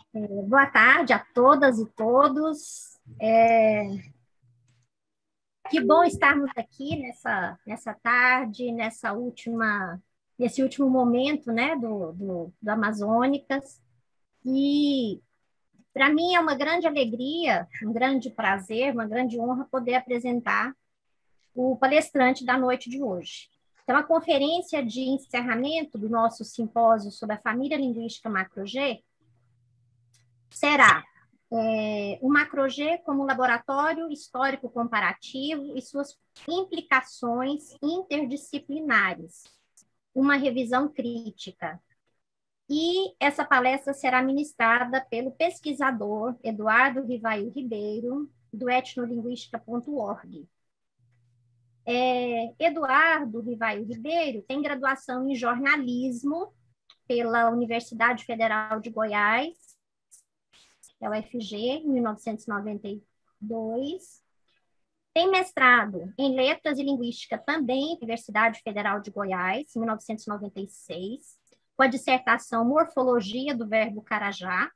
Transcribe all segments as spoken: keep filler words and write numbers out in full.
Boa tarde a todas e todos. É... Que bom estarmos aqui nessa, nessa tarde, nessa última, nesse último momento, né, do, do, do Amazônicas. E para mim é uma grande alegria, um grande prazer, uma grande honra poder apresentar o palestrante da noite de hoje. Então, a conferência de encerramento do nosso simpósio sobre a família linguística Macro-G será é, o Macro-G como laboratório histórico comparativo e suas implicações interdisciplinares, uma revisão crítica. E essa palestra será ministrada pelo pesquisador Eduardo Rivail Ribeiro, do etnolinguística ponto org. É, Eduardo Rivail Ribeiro tem graduação em jornalismo pela Universidade Federal de Goiás, é o U F G, em mil novecentos e noventa e dois. Tem mestrado em Letras e Linguística também, Universidade Federal de Goiás, em mil novecentos e noventa e seis, com a dissertação Morfologia do Verbo Carajá.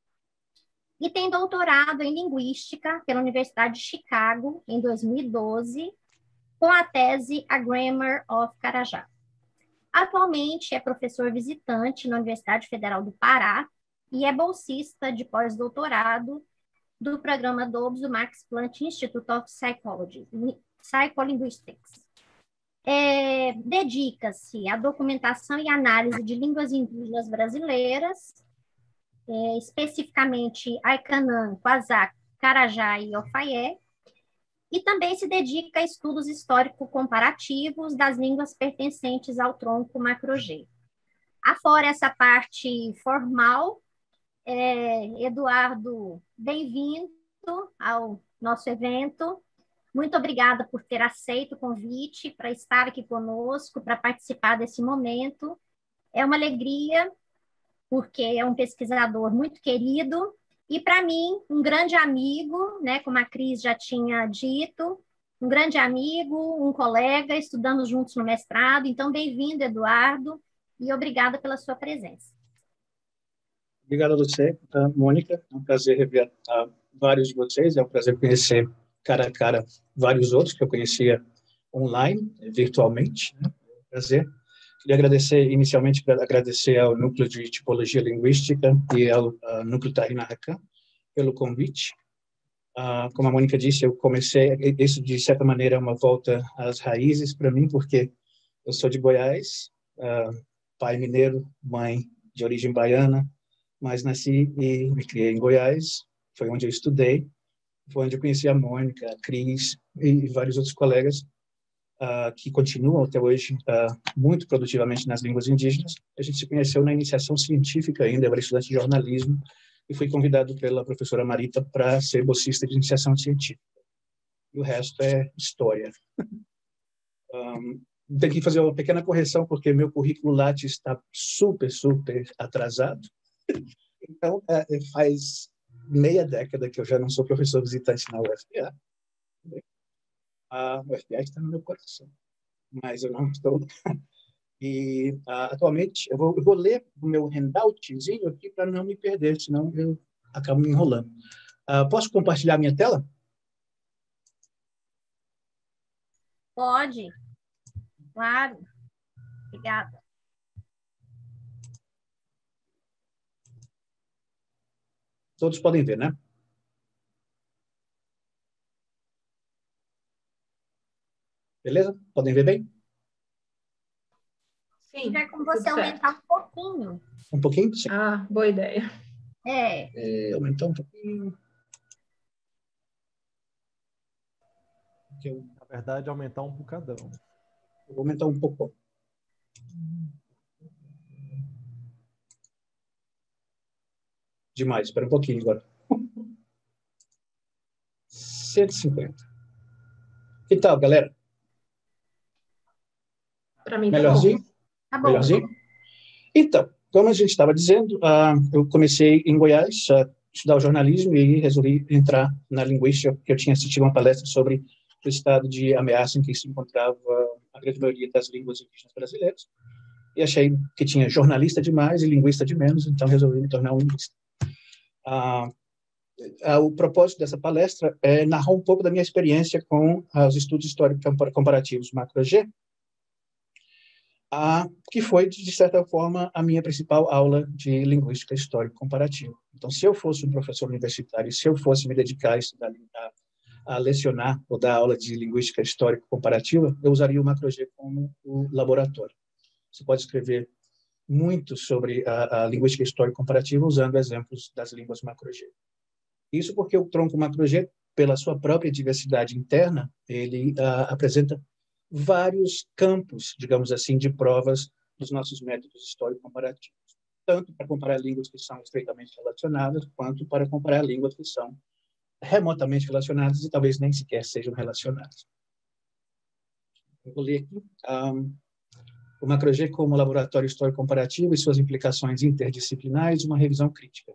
E tem doutorado em Linguística pela Universidade de Chicago, em dois mil e doze, com a tese A Grammar of Carajá. Atualmente é professor visitante na Universidade Federal do Pará, e é bolsista de pós-doutorado do programa D O B S do Max Planck Institute of Psychology, Psycholinguistics. É, dedica-se à documentação e análise de línguas indígenas brasileiras, é, especificamente Aikanã, Quazá, Carajá e Ofaié, e também se dedica a estudos histórico-comparativos das línguas pertencentes ao tronco Macro-G. Afora essa parte formal, É, Eduardo, bem-vindo ao nosso evento. Muito obrigada por ter aceito o convite para estar aqui conosco, para participar desse momento. É uma alegria, porque é um pesquisador muito querido e, para mim, um grande amigo, né, como a Cris já tinha dito, um grande amigo, um colega, estudamos juntos no mestrado. Então, bem-vindo, Eduardo, e obrigada pela sua presença. Obrigado a você, Mônica. É um prazer rever uh, vários de vocês. É um prazer conhecer cara a cara vários outros que eu conhecia online, virtualmente. Né? É um prazer. Queria agradecer, inicialmente, agradecer ao Núcleo de Tipologia Linguística e ao uh, Núcleo Tahina Rakan pelo convite. Uh, como a Mônica disse, eu comecei, isso de certa maneira é uma volta às raízes para mim, porque eu sou de Goiás, uh, pai mineiro, mãe de origem baiana, mas nasci e me criei em Goiás, foi onde eu estudei, foi onde eu conheci a Mônica, a Cris e vários outros colegas uh, que continuam até hoje uh, muito produtivamente nas línguas indígenas. A gente se conheceu na iniciação científica ainda, eu era estudante de jornalismo e fui convidado pela professora Marita para ser bolsista de iniciação científica. E o resto é história. um, Tenho que fazer uma pequena correção, porque meu currículo Lattes está super, super atrasado. Então, é, faz meia década que eu já não sou professor visitante na U F P A. A U F P A está no meu coração, mas eu não estou. E, uh, atualmente, eu vou, eu vou ler o meu handoutzinho aqui para não me perder, senão eu acabo me enrolando. Uh, posso compartilhar minha tela? Pode, claro. Obrigada. Todos podem ver, né? Beleza? Podem ver bem? Sim. Vai com você aumentar um pouquinho. Um pouquinho? Sim. Ah, boa ideia. É. é aumentar um pouquinho. Eu, na verdade, aumentar um bocadão. Vou aumentar um pouco. Demais, espera um pouquinho agora. cento e cinquenta. Que tal, galera? Para mim, melhorzinho? Tá bom. Melhorzinho? Então, como a gente estava dizendo, uh, eu comecei em Goiás a estudar o jornalismo e resolvi entrar na linguística, porque eu tinha assistido uma palestra sobre o estado de ameaça em que se encontrava a grande maioria das línguas indígenas brasileiras. E achei que tinha jornalista demais e linguista de menos, então resolvi me tornar um linguista. Ah, ah, o propósito dessa palestra é narrar um pouco da minha experiência com ah, os estudos históricos comparativos macro-G, ah, que foi, de certa forma, a minha principal aula de linguística histórico-comparativa. Então, se eu fosse um professor universitário, se eu fosse me dedicar a estudar, a, a lecionar ou dar aula de linguística histórico-comparativa, eu usaria o macro-G como o laboratório. Você pode escrever muito sobre a, a linguística histórico-comparativa usando exemplos das línguas macro-G. Isso porque o tronco macro-G, pela sua própria diversidade interna, ele uh, apresenta vários campos, digamos assim, de provas dos nossos métodos histórico-comparativos, tanto para comparar línguas que são estreitamente relacionadas, quanto para comparar línguas que são remotamente relacionadas e talvez nem sequer sejam relacionadas. Eu vou ler aqui um, o macro-G como laboratório histórico-comparativo e suas implicações interdisciplinares, uma revisão crítica.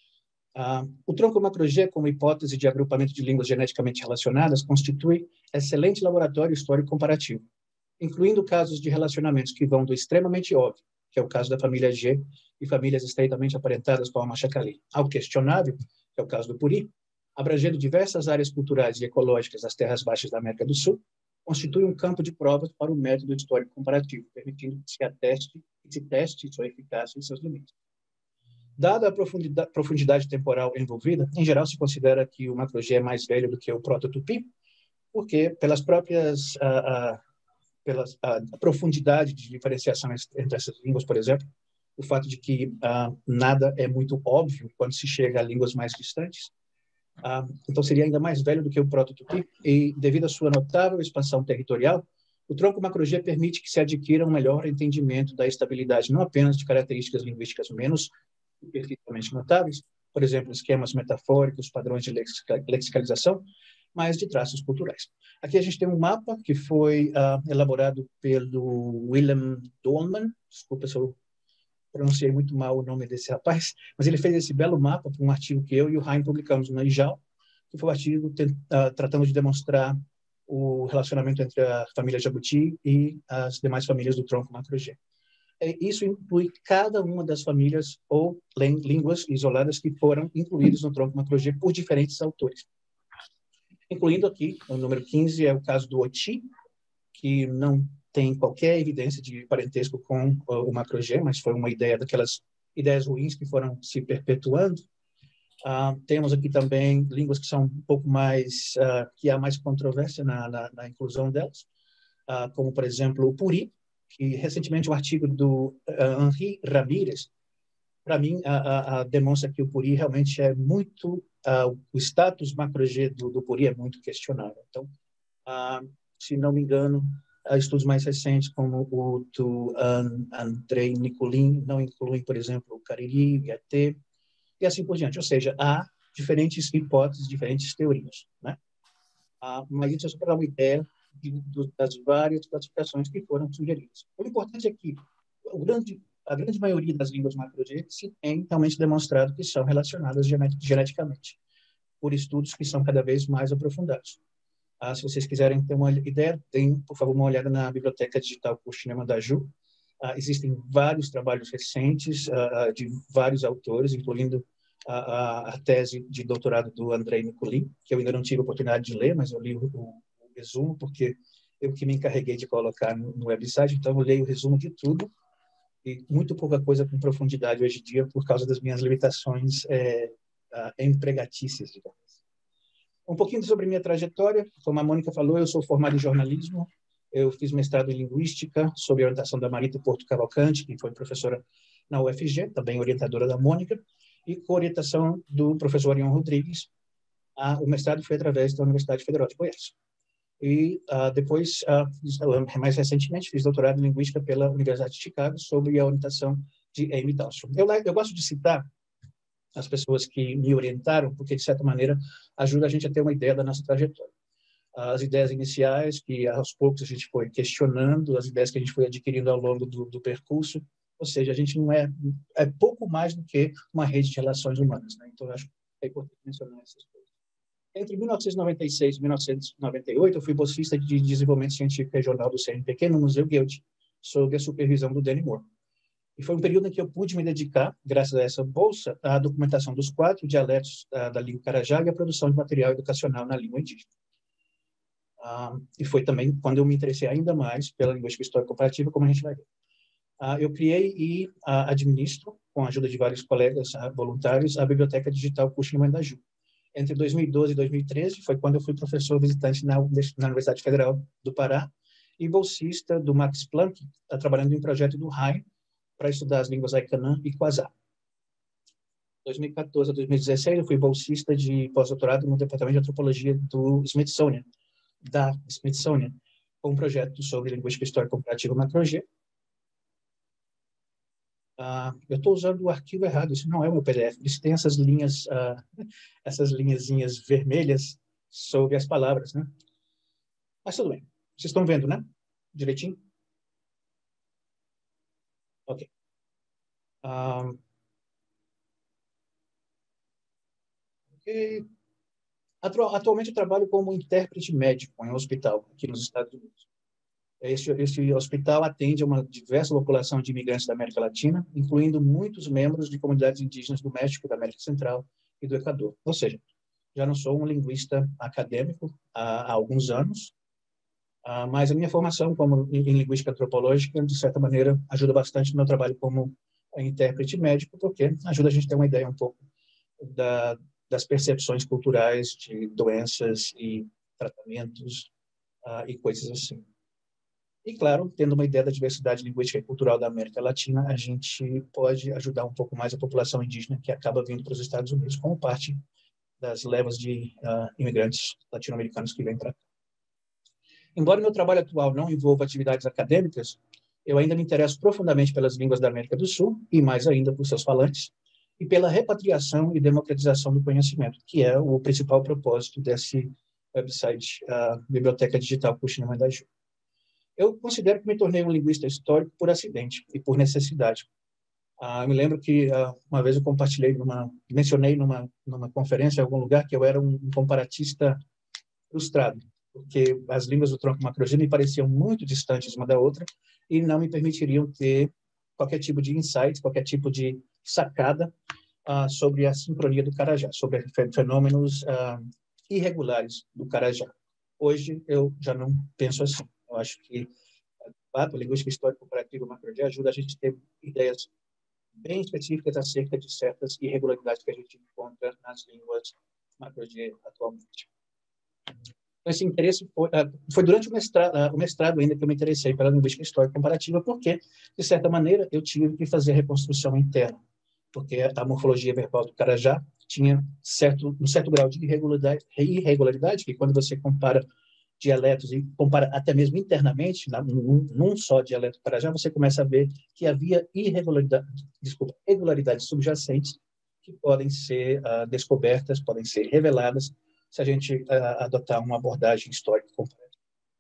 Uh, o tronco macro-G, como hipótese de agrupamento de línguas geneticamente relacionadas, constitui excelente laboratório histórico-comparativo, incluindo casos de relacionamentos que vão do extremamente óbvio, que é o caso da família G e famílias estreitamente aparentadas com a Machacali, ao questionável, que é o caso do Puri, abrangendo diversas áreas culturais e ecológicas das terras baixas da América do Sul, constitui um campo de provas para o método histórico-comparativo, permitindo que se ateste e se teste sua eficácia e seus limites. Dada a profundidade, profundidade temporal envolvida, em geral se considera que o macro-G é mais velho do que o proto-tupi, porque pelas próprias a, a, pelas, a, a profundidade de diferenciação entre essas línguas, por exemplo, o fato de que a, nada é muito óbvio quando se chega a línguas mais distantes, a, então seria ainda mais velho do que o proto-tupi, e devido à sua notável expansão territorial, o tronco macro-G permite que se adquira um melhor entendimento da estabilidade não apenas de características linguísticas menos superficialmente notáveis, por exemplo, esquemas metafóricos, padrões de lexicalização, mas de traços culturais. Aqui a gente tem um mapa que foi uh, elaborado pelo Willem Dolman, desculpa se eu pronunciei muito mal o nome desse rapaz, mas ele fez esse belo mapa para um artigo que eu e o Raim publicamos no I J A L, que foi um artigo uh, tratando de demonstrar o relacionamento entre a família Jabuti e as demais famílias do tronco macro-G. Isso inclui cada uma das famílias ou línguas isoladas que foram incluídas no tronco macro-G por diferentes autores. Incluindo aqui, o número quinze é o caso do Oti, que não tem qualquer evidência de parentesco com o macro-G, mas foi uma ideia daquelas ideias ruins que foram se perpetuando. Uh, temos aqui também línguas que são um pouco mais, uh, que há mais controvérsia na, na, na inclusão delas, uh, como, por exemplo, o Puri, que recentemente um artigo do uh, Henri Ramírez, para mim, a, a, a demonstra que o Puri realmente é muito, uh, o status macro-G do, do Puri é muito questionável. Então, uh, se não me engano, uh, estudos mais recentes, como o do uh, Andrei Nicolin, não incluem, por exemplo, o Cariri, o I A T, e assim por diante. Ou seja, há diferentes hipóteses, diferentes teorias, né? Uh, mas isso é só para dar uma ideia De, de, das várias classificações que foram sugeridas. O importante é que o grande, a grande maioria das línguas macro-G se tem realmente demonstrado que são relacionadas geneticamente, por estudos que são cada vez mais aprofundados. Ah, se vocês quiserem ter uma ideia, deem, por favor, uma olhada na Biblioteca Digital Cushima da Ju. Ah, existem vários trabalhos recentes ah, de vários autores, incluindo a, a, a tese de doutorado do Andrei Nicolin, que eu ainda não tive a oportunidade de ler, mas eu li o, o resumo, porque eu que me encarreguei de colocar no, no website, então eu leio o resumo de tudo, e muito pouca coisa com profundidade hoje em dia, por causa das minhas limitações é, empregatícias, digamos. Um pouquinho sobre minha trajetória, como a Mônica falou, eu sou formado em jornalismo, eu fiz mestrado em linguística, sob a orientação da Marita Porto Cavalcante, que foi professora na U F G, também orientadora da Mônica, e com orientação do professor Arion Rodrigues. Ah, o mestrado foi através da Universidade Federal de Goiás. E uh, depois, uh, mais recentemente, fiz doutorado em Linguística pela Universidade de Chicago, sob a orientação de Amy Dahlstrom. Eu, eu gosto de citar as pessoas que me orientaram, porque, de certa maneira, ajuda a gente a ter uma ideia da nossa trajetória. As ideias iniciais, que aos poucos a gente foi questionando, as ideias que a gente foi adquirindo ao longo do, do percurso, ou seja, a gente não é, é pouco mais do que uma rede de relações humanas, né? Então, eu acho que é importante mencionar essas coisas. Entre mil novecentos e noventa e seis e mil novecentos e noventa e oito, eu fui bolsista de desenvolvimento científico regional do C N P Q no Museu Goethe, sob a supervisão do Danny Moore. E foi um período em que eu pude me dedicar, graças a essa bolsa, à documentação dos quatro dialetos da, da língua Carajá e à produção de material educacional na língua indígena. Ah, e foi também quando eu me interessei ainda mais pela linguística histórica comparativa, como a gente vai ver. Ah, eu criei e ah, administro, com a ajuda de vários colegas ah, voluntários, a Biblioteca Digital Cuxinha-Mandaju. Entre dois mil e doze e dois mil e treze foi quando eu fui professor visitante na, na Universidade Federal do Pará e bolsista do Max Planck, tá, trabalhando em um projeto do R A I para estudar as línguas Aikanã e Quazá. dois mil e quatorze a dois mil e dezesseis eu fui bolsista de pós-doutorado no Departamento de Antropologia do Smithsonian, da Smithsonian, com um projeto sobre linguística histórica comparativa macro-G. Uh, eu estou usando o arquivo errado, isso não é o meu P D F, isso tem essas linhas, uh, essas linhazinhas vermelhas sobre as palavras, né? Mas tudo bem, vocês estão vendo, né? Direitinho? Ok. Um, okay. Atualmente eu trabalho como intérprete médico em um hospital aqui nos Estados Unidos. Esse, esse hospital atende a uma diversa população de imigrantes da América Latina, incluindo muitos membros de comunidades indígenas do México, da América Central e do Equador. Ou seja, já não sou um linguista acadêmico há, há alguns anos, uh, mas a minha formação como em, em linguística antropológica, de certa maneira, ajuda bastante no meu trabalho como intérprete médico, porque ajuda a gente a ter uma ideia um pouco da, das percepções culturais de doenças e tratamentos uh, e coisas assim. E, claro, tendo uma ideia da diversidade linguística e cultural da América Latina, a gente pode ajudar um pouco mais a população indígena que acaba vindo para os Estados Unidos como parte das levas de uh, imigrantes latino-americanos que vêm para cá. Embora meu trabalho atual não envolva atividades acadêmicas, eu ainda me interesso profundamente pelas línguas da América do Sul, e mais ainda por seus falantes, e pela repatriação e democratização do conhecimento, que é o principal propósito desse website, a Biblioteca Digital Cuxinha-Mandaju. Eu considero que me tornei um linguista histórico por acidente e por necessidade. Ah, eu me lembro que ah, uma vez eu compartilhei, numa, mencionei numa, numa conferência em algum lugar que eu era um, um comparatista frustrado, porque as línguas do tronco macro-G me pareciam muito distantes uma da outra e não me permitiriam ter qualquer tipo de insight, qualquer tipo de sacada ah, sobre a sincronia do Carajá, sobre fenômenos ah, irregulares do Carajá. Hoje eu já não penso assim. Eu acho que, de fato, a linguística histórica comparativa macro-G ajuda a gente a ter ideias bem específicas acerca de certas irregularidades que a gente encontra nas línguas macro-G atualmente. Então, esse interesse foi, foi durante o mestrado, o mestrado ainda que eu me interessei pela linguística histórica comparativa, porque, de certa maneira, eu tive que fazer reconstrução interna, porque a morfologia verbal do Carajá tinha certo, um certo grau de irregularidade, irregularidade, que quando você compara dialetos e compara até mesmo internamente, num, num só dialeto Carajá, você começa a ver que havia irregularidade, desculpa, irregularidades subjacentes que podem ser uh, descobertas, podem ser reveladas se a gente uh, adotar uma abordagem histórica completa.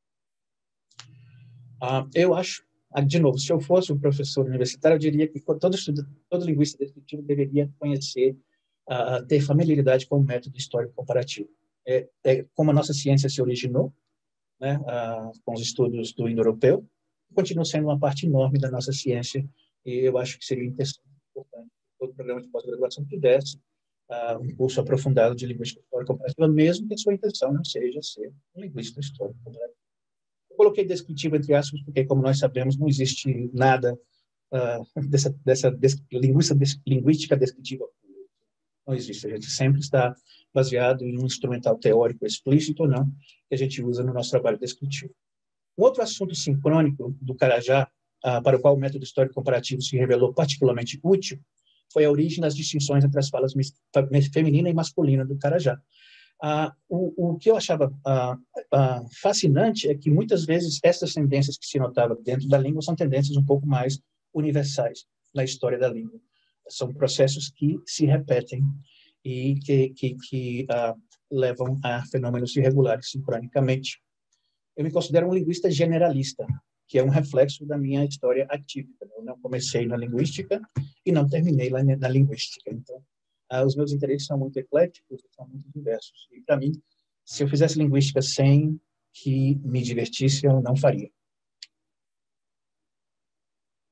Uh, eu acho, de novo, se eu fosse um professor universitário, eu diria que todo, estudo, todo linguista descritivo deveria conhecer, uh, ter familiaridade com o método histórico comparativo. É, é como a nossa ciência se originou, né, uh, com os estudos do indo-europeu, continua sendo uma parte enorme da nossa ciência, e eu acho que seria interessante, importante, que todo programa de pós-graduação tivesse uh, um curso aprofundado de linguística histórica comparativa, mesmo que a sua intenção não seja ser um linguista histórico comparativo. Eu coloquei descritivo entre aspas, porque, como nós sabemos, não existe nada uh, dessa, dessa des, linguística, des, linguística descritiva. Não existe, a gente sempre está baseado em um instrumental teórico explícito ou não, que a gente usa no nosso trabalho descritivo. Um outro assunto sincrônico do Carajá, ah, para o qual o método histórico comparativo se revelou particularmente útil, foi a origem das distinções entre as falas feminina e masculina do Carajá. Ah, o, o que eu achava ah, ah, fascinante é que, muitas vezes, essas tendências que se notavam dentro da língua são tendências um pouco mais universais na história da língua. São processos que se repetem e que, que, que uh, levam a fenômenos irregulares sincronicamente. Eu me considero um linguista generalista, que é um reflexo da minha história atípica. Eu não comecei na linguística e não terminei lá na linguística. Então, uh, os meus interesses são muito ecléticos, são muito diversos. E, para mim, se eu fizesse linguística sem que me divertisse, eu não faria.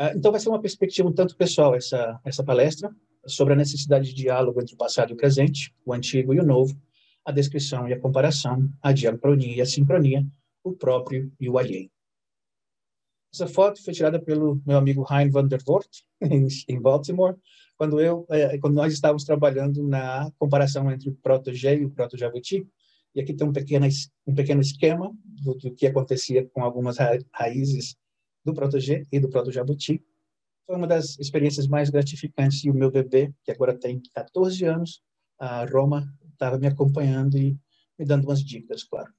Uh, então, vai ser uma perspectiva um tanto pessoal essa, essa palestra, sobre a necessidade de diálogo entre o passado e o presente, o antigo e o novo, a descrição e a comparação, a diacronia e a sincronia, o próprio e o alheio. Essa foto foi tirada pelo meu amigo Hein van der Voort, em, em Baltimore, quando, eu, eh, quando nós estávamos trabalhando na comparação entre o proto-G e o proto-Jabuti. E aqui tem um pequeno, um pequeno esquema do, do que acontecia com algumas ra raízes do proto-G e do proto-Jabuti. Foi uma das experiências mais gratificantes, e o meu bebê, que agora tem quatorze anos, a Roma, estava me acompanhando e me dando umas dicas, claro.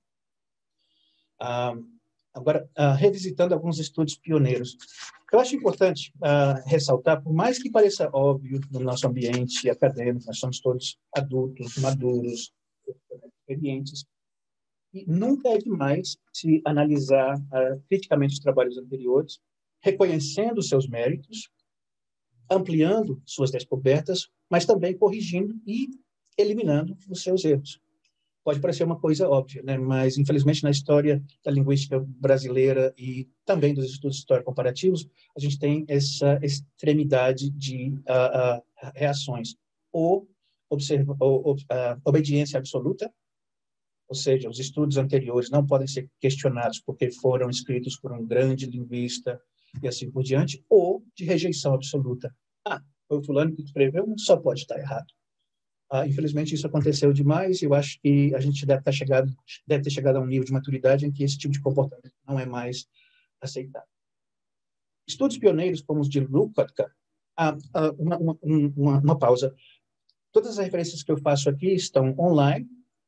Ah, agora, ah, revisitando alguns estudos pioneiros. Eu acho importante ah, ressaltar, por mais que pareça óbvio no nosso ambiente acadêmico, nós somos todos adultos, maduros, experientes, e nunca é demais se analisar ah, criticamente os trabalhos anteriores, reconhecendo seus méritos, ampliando suas descobertas, mas também corrigindo e eliminando os seus erros. Pode parecer uma coisa óbvia, né? Mas, infelizmente, na história da linguística brasileira e também dos estudos histórico-comparativos, a gente tem essa extremidade de uh, uh, reações. Ou, observa, ou uh, obediência absoluta, ou seja, os estudos anteriores não podem ser questionados porque foram escritos por um grande linguista e assim por diante, ou de rejeição absoluta. Ah, foi o fulano que escreveu, só pode estar errado. Ah, infelizmente, isso aconteceu demais e eu acho que a gente deve, estar chegado, deve ter chegado a um nível de maturidade em que esse tipo de comportamento não é mais aceitável. Estudos pioneiros como os de Lukács, ah, ah, uma, uma, uma, uma pausa. Todas as referências que eu faço aqui estão online.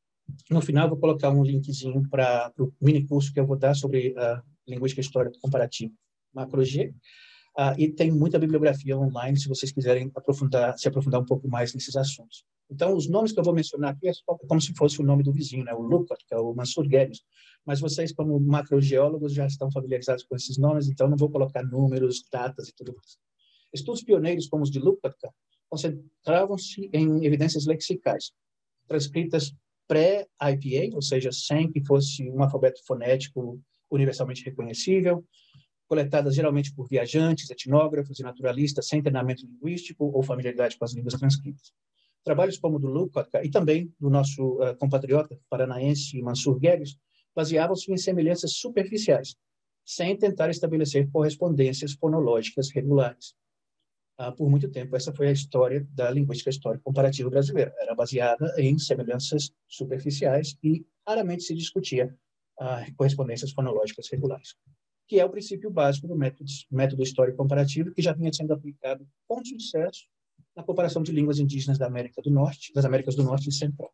No final, vou colocar um linkzinho para o mini curso que eu vou dar sobre uh, linguística histórica comparativa, macro-G. Uh, e tem muita bibliografia online, se vocês quiserem aprofundar, se aprofundar um pouco mais nesses assuntos. Então, os nomes que eu vou mencionar aqui é como se fosse o nome do vizinho, né? O Lukács, que é o Mansur Guedes. Mas vocês, como macrogeólogos, já estão familiarizados com esses nomes, então não vou colocar números, datas e tudo mais. Estudos pioneiros como os de Lukács concentravam-se em evidências lexicais, transcritas pré-I P A, ou seja, sem que fosse um alfabeto fonético universalmente reconhecível, coletadas geralmente por viajantes, etnógrafos e naturalistas sem treinamento linguístico ou familiaridade com as línguas transcritas. Trabalhos como o do Lukács e também do nosso uh, compatriota paranaense Mansur Guedes baseavam-se em semelhanças superficiais, sem tentar estabelecer correspondências fonológicas regulares. Uh, por muito tempo, essa foi a história da linguística histórica comparativa brasileira. Era baseada em semelhanças superficiais e raramente se discutia uh, correspondências fonológicas regulares, que é o princípio básico do método, método histórico comparativo, que já vinha sendo aplicado com sucesso na comparação de línguas indígenas da América do Norte, das Américas do Norte e Central.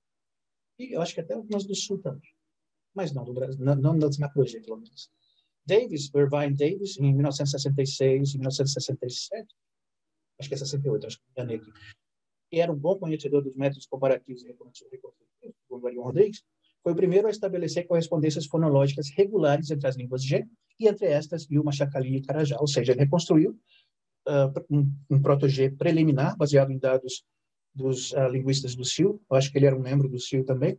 E eu acho que até algumas do Sul também, mas não do Brasil, não, não das macro-G, pelo menos. Davis, Irvine Davis, em mil novecentos e sessenta e seis e mil novecentos e sessenta e sete, acho que é sessenta e oito, acho que me enganei aqui, que era um bom conhecedor dos métodos comparativos e reconstrutivos, como Arion Rodrigues, foi o primeiro a estabelecer correspondências fonológicas regulares entre as línguas G e entre estas e o Machacali e Carajá, ou seja, ele reconstruiu uh, um, um proto-G preliminar, baseado em dados dos uh, linguistas do C I L, eu acho que ele era um membro do C I L também,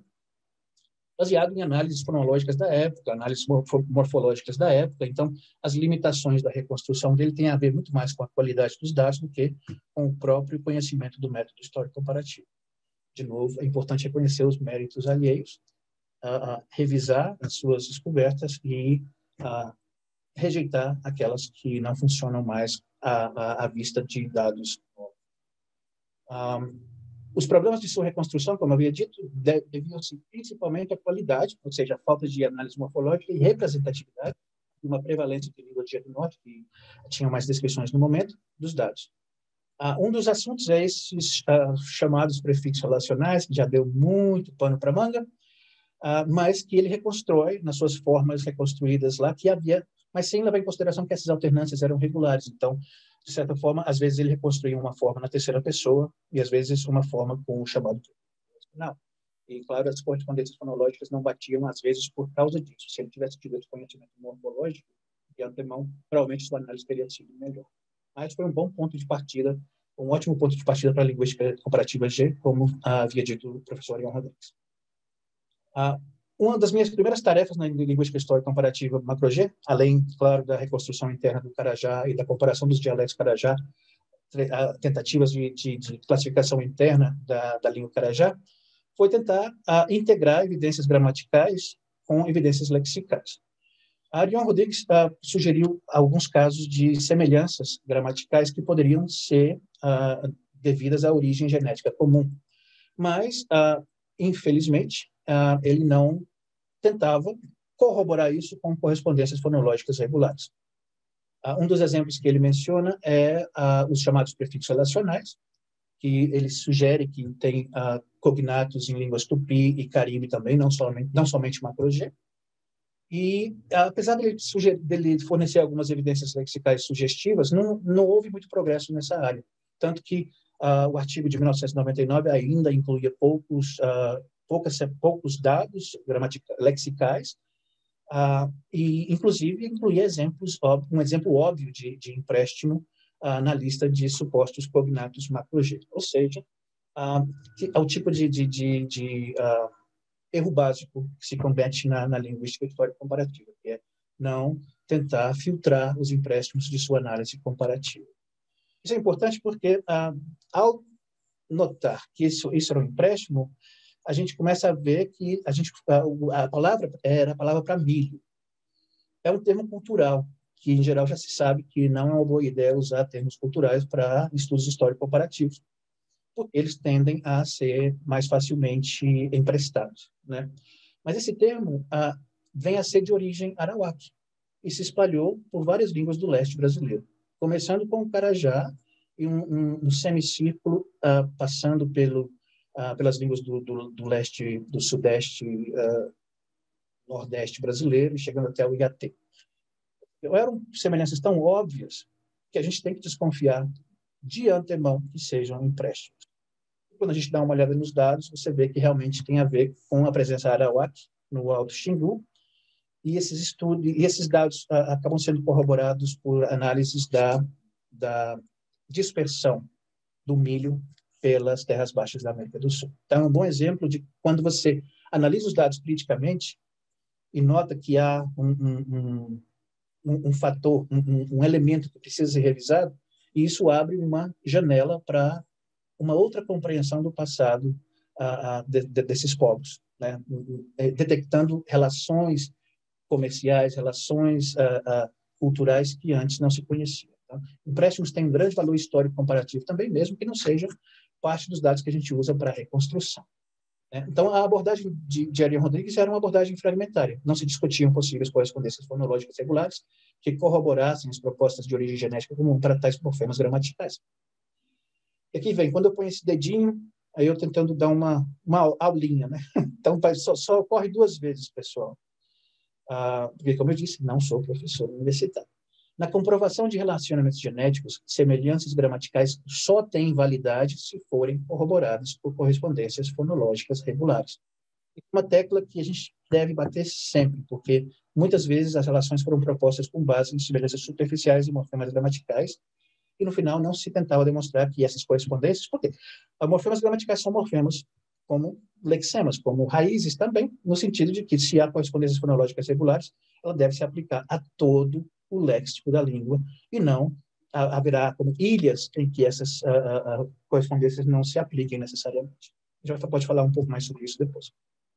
baseado em análises fonológicas da época, análises morfológicas da época. Então, as limitações da reconstrução dele têm a ver muito mais com a qualidade dos dados do que com o próprio conhecimento do método histórico comparativo. De novo, é importante reconhecer os méritos alheios, uh, uh, revisar as suas descobertas e uh, rejeitar aquelas que não funcionam mais à, à, à vista de dados. Um, Os problemas de sua reconstrução, como eu havia dito, deviam-se principalmente à qualidade, ou seja, a falta de análise morfológica e representatividade, uma prevalência de língua do norte, que tinha mais descrições no momento, dos dados. Uh, um dos assuntos é esses uh, chamados prefixos relacionais, que já deu muito pano para manga, uh, mas que ele reconstrói nas suas formas reconstruídas lá, que havia, mas sem levar em consideração que essas alternâncias eram regulares. Então, de certa forma, às vezes ele reconstruía uma forma na terceira pessoa e, às vezes, uma forma com o chamado final. E, claro, as correspondências fonológicas não batiam, às vezes, por causa disso. Se ele tivesse tido esse conhecimento morfológico, de antemão, provavelmente sua análise teria sido melhor. Mas foi um bom ponto de partida, um ótimo ponto de partida para a linguística comparativa G, como havia dito o professor Arion Rodrigues. Ah, uma das minhas primeiras tarefas na linguística histórica comparativa Macro-G, além, claro, da reconstrução interna do Carajá e da comparação dos dialetos Carajá, tentativas de, de, de classificação interna da, da língua Carajá, foi tentar a, integrar evidências gramaticais com evidências lexicais. A Arion Rodrigues a, sugeriu alguns casos de semelhanças gramaticais que poderiam ser a, devidas à origem genética comum, mas, a, infelizmente, a, ele não tentava corroborar isso com correspondências fonológicas regulares. Uh, um dos exemplos que ele menciona é uh, os chamados prefixos relacionais, que ele sugere que tem uh, cognatos em línguas tupi e caribe também, não somente, não somente Macro-G. E, uh, apesar dele, sugerir, dele fornecer algumas evidências lexicais sugestivas, não, não houve muito progresso nessa área. Tanto que uh, o artigo de mil novecentos e noventa e nove ainda incluía poucos, uh, poucas, poucos dados lexicais, Uh, e, inclusive, incluía exemplos, um exemplo óbvio de, de empréstimo uh, na lista de supostos cognatos Macro-G. Ou seja, uh, é o tipo de, de, de, de uh, erro básico que se comete na, na linguística histórica comparativa, que é não tentar filtrar os empréstimos de sua análise comparativa. Isso é importante porque, uh, ao notar que isso, isso era um empréstimo, a gente começa a ver que a, gente, a, a palavra era a palavra para milho. É um termo cultural, que, em geral, já se sabe que não é uma boa ideia usar termos culturais para estudos histórico-comparativos, porque eles tendem a ser mais facilmente emprestados, né? Mas esse termo ah, vem a ser de origem arawak e se espalhou por várias línguas do leste brasileiro, começando com o Carajá e um, um, um semicírculo ah, passando pelo Uh, pelas línguas do, do, do leste, do sudeste, uh, nordeste brasileiro, chegando até o Iatê. Eram semelhanças tão óbvias que a gente tem que desconfiar de antemão que sejam empréstimos. Quando a gente dá uma olhada nos dados, você vê que realmente tem a ver com a presença arawak no Alto Xingu, e esses estudos, e esses dados uh, acabam sendo corroborados por análises da, da dispersão do milho pelas terras baixas da América do Sul. Então, é um bom exemplo de quando você analisa os dados criticamente e nota que há um, um, um, um fator, um, um elemento que precisa ser revisado, e isso abre uma janela para uma outra compreensão do passado uh, de, de, desses povos, né? Detectando relações comerciais, relações uh, uh, culturais que antes não se conheciam. Tá? Empréstimos têm um grande valor histórico comparativo também, mesmo que não seja parte dos dados que a gente usa para a reconstrução. Né? Então, a abordagem de, de Arion Rodrigues era uma abordagem fragmentária. Não se discutiam possíveis correspondências fonológicas regulares que corroborassem as propostas de origem genética comum para tais morfemas gramaticais. E aqui vem, quando eu ponho esse dedinho, aí eu tentando dar uma, uma aulinha, né? Então, só, só ocorre duas vezes, pessoal. Ah, porque, como eu disse, não sou professor universitário. Na comprovação de relacionamentos genéticos, semelhanças gramaticais só têm validade se forem corroboradas por correspondências fonológicas regulares. É uma tecla que a gente deve bater sempre, porque muitas vezes as relações foram propostas com base em semelhanças superficiais e morfemas gramaticais, e no final não se tentava demonstrar que essas correspondências, porque morfemas gramaticais são morfemas como lexemas, como raízes também, no sentido de que se há correspondências fonológicas regulares, ela deve se aplicar a todo o léxico da língua, e não a, haverá como ilhas em que essas a, a, a correspondências não se apliquem necessariamente. A gente pode falar um pouco mais sobre isso depois.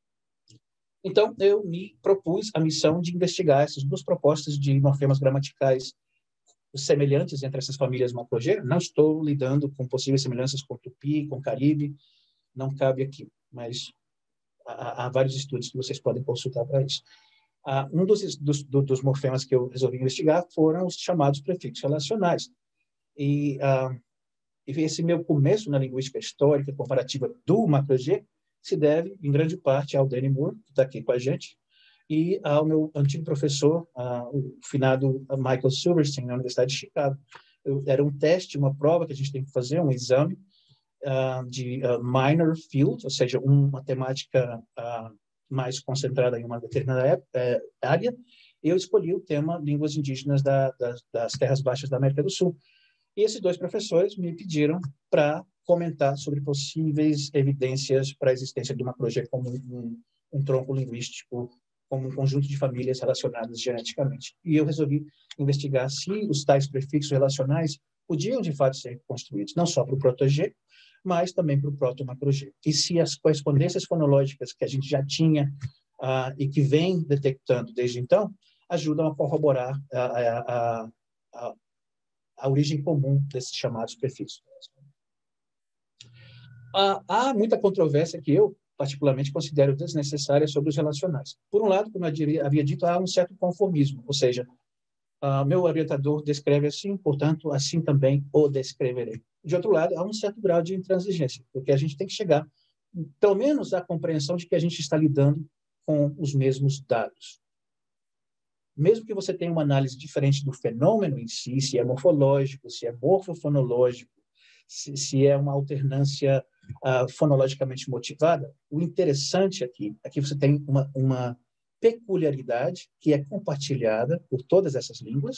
Então, eu me propus a missão de investigar essas duas propostas de morfemas gramaticais semelhantes entre essas famílias Macro-G. Não estou lidando com possíveis semelhanças com Tupi, com Caribe, não cabe aqui, mas há, há vários estudos que vocês podem consultar para isso. Uh, um dos, dos, dos morfemas que eu resolvi investigar foram os chamados prefixos relacionais. E, uh, e esse meu começo na linguística histórica comparativa do Macro-G se deve, em grande parte, ao Danny Moore, que está aqui com a gente, e ao meu antigo professor, uh, o finado Michael Silverstein, na Universidade de Chicago. Eu, era um teste, uma prova que a gente tem que fazer, um exame uh, de uh, minor field, ou seja, uma temática uh, mais concentrada em uma determinada época, é, área. Eu escolhi o tema Línguas Indígenas da, das, das Terras Baixas da América do Sul. E esses dois professores me pediram para comentar sobre possíveis evidências para a existência de uma Macro-G como um, um tronco linguístico como um conjunto de famílias relacionadas geneticamente. E eu resolvi investigar se os tais prefixos relacionais podiam, de fato, ser construídos, não só para o proto-G, mas também para o proto-macro-G. E se as correspondências fonológicas que a gente já tinha uh, e que vem detectando desde então, ajudam a corroborar a, a, a, a origem comum desses chamados prefixos. Uh, há muita controvérsia que eu, particularmente, considero desnecessária sobre os relacionais. Por um lado, como eu havia dito, há um certo conformismo, ou seja, uh, meu orientador descreve assim, portanto, assim também o descreverei. De outro lado, há um certo grau de intransigência, porque a gente tem que chegar, pelo menos, à compreensão de que a gente está lidando com os mesmos dados. Mesmo que você tenha uma análise diferente do fenômeno em si, se é morfológico, se é morfofonológico, se, se é uma alternância uh, fonologicamente motivada, o interessante aqui é que você tem uma, uma peculiaridade que é compartilhada por todas essas línguas,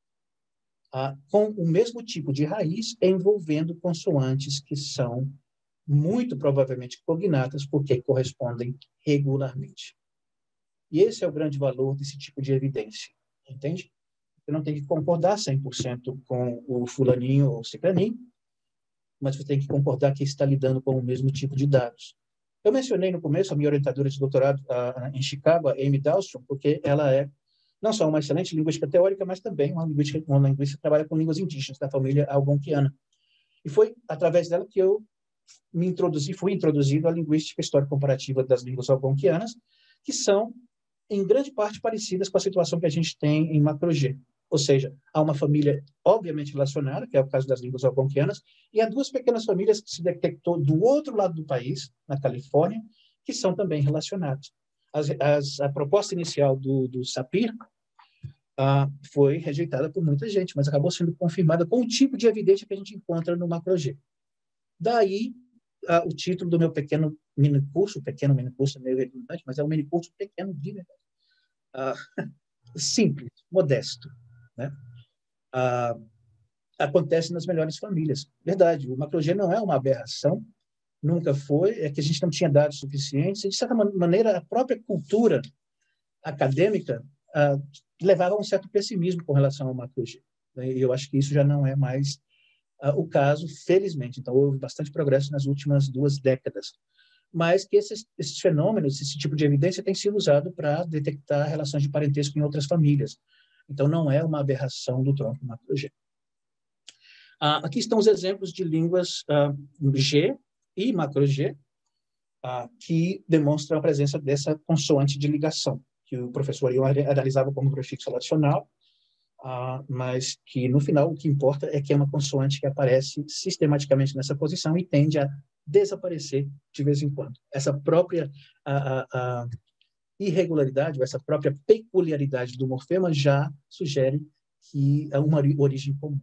uh, com o mesmo tipo de raiz envolvendo consoantes que são muito provavelmente cognatas porque correspondem regularmente. E esse é o grande valor desse tipo de evidência, entende? Você não tem que concordar cem por cento com o fulaninho ou o ciclaninho, mas você tem que concordar que está lidando com o mesmo tipo de dados. Eu mencionei no começo a minha orientadora de doutorado uh, em Chicago, a Amy Dahlstrom, porque ela é não só uma excelente linguística teórica, mas também uma linguística, uma linguista que trabalha com línguas indígenas da família algonquiana. E foi através dela que eu me introduzi, fui introduzido à linguística histórica comparativa das línguas algonquianas, que são em grande parte parecidas com a situação que a gente tem em macro-G. Ou seja, há uma família obviamente relacionada, que é o caso das línguas algonquianas, e há duas pequenas famílias que se detectou do outro lado do país, na Califórnia, que são também relacionadas. As, as, a proposta inicial do, do SAPIR ah, foi rejeitada por muita gente, mas acabou sendo confirmada com o tipo de evidência que a gente encontra no macro-G. Daí, ah, o título do meu pequeno mini curso, pequeno mini curso é meio redundante, mas é um mini curso pequeno de verdade. Ah, simples, modesto, né? Ah, acontece nas melhores famílias. Verdade, o macro-G não é uma aberração, nunca foi, é que a gente não tinha dados suficientes, e, de certa maneira, a própria cultura acadêmica ah, levava a um certo pessimismo com relação ao macro-G. E eu acho que isso já não é mais ah, o caso, felizmente. Então, houve bastante progresso nas últimas duas décadas. Mas que esses, esses fenômenos, esse tipo de evidência tem sido usado para detectar relações de parentesco em outras famílias. Então, não é uma aberração do tronco macro-G. Ah, aqui estão os exemplos de línguas ah, G e macro-G ah, que demonstram a presença dessa consoante de ligação, que o professor Ion analisava como prefixo adicional, ah, mas que, no final, o que importa é que é uma consoante que aparece sistematicamente nessa posição e tende a desaparecer de vez em quando. Essa própria a, a, a irregularidade, ou essa própria peculiaridade do morfema já sugere que é uma origem comum.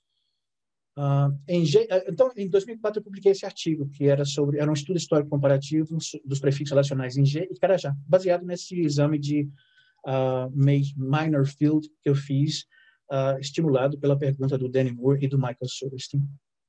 Uh, em G, então, em dois mil e quatro, eu publiquei esse artigo, que era sobre era um estudo histórico comparativo dos prefixos relacionais em G e Carajá, baseado nesse exame de uh, minor field que eu fiz, uh, estimulado pela pergunta do Danny Moore e do Michael Silverstein.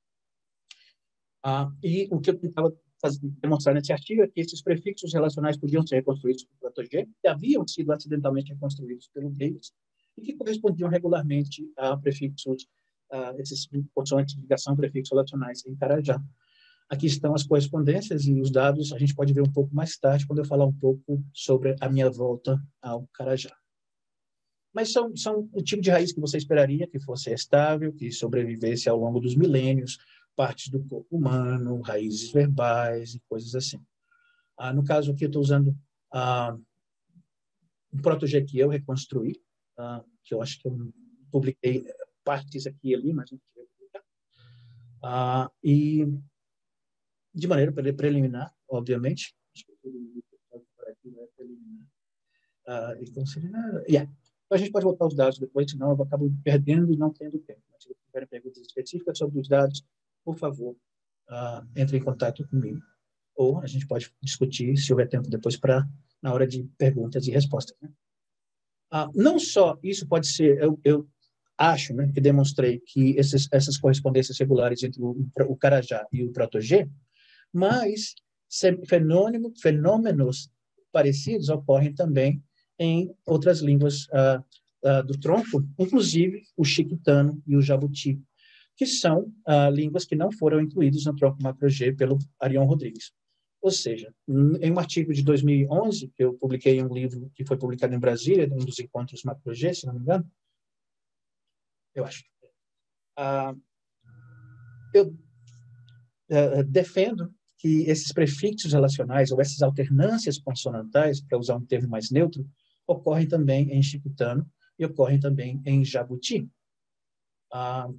Uh, e o que eu tentava demonstrar nesse artigo é que esses prefixos relacionais podiam ser reconstruídos por proto-G, que haviam sido acidentalmente reconstruídos pelo Davis, e que correspondiam regularmente a prefixos Uh, esses consoantes de ligação prefixos relacionais em Carajá. Aqui estão as correspondências e os dados a gente pode ver um pouco mais tarde, quando eu falar um pouco sobre a minha volta ao Carajá. Mas são, são o tipo de raiz que você esperaria que fosse estável, que sobrevivesse ao longo dos milênios, partes do corpo humano, raízes verbais e coisas assim. Ah, no caso aqui eu estou usando ah, um proto-G que eu reconstruí, ah, que eu acho que eu publiquei partes aqui e ali, mas não tive que publicar. Ah, e de maneira preliminar, obviamente, acho que tudo é preliminar. Ah, e considerar... yeah. Então, a gente pode voltar os dados depois, senão eu acabo perdendo e não tendo tempo. Mas se tiverem perguntas específicas sobre os dados, por favor, uh, entre em contato comigo. Ou a gente pode discutir, se houver tempo depois, para na hora de perguntas e respostas. Né? Uh, não só isso pode ser, eu, eu acho, né, que demonstrei que esses, essas correspondências regulares entre o, o Carajá e o proto-G, mas fenômeno, fenômenos parecidos ocorrem também em outras línguas uh, uh, do tronco, inclusive o chiquitano e o jabuti, que são uh, línguas que não foram incluídas no tronco macro-G pelo Arion Rodrigues. Ou seja, em um artigo de dois mil e onze, que eu publiquei em um livro que foi publicado em Brasília, um dos encontros macro-G, se não me engano, eu acho, uh, eu uh, defendo que esses prefixos relacionais, ou essas alternâncias consonantais, para usar um termo mais neutro, ocorrem também em chiquitano e ocorrem também em jabuti. Uh,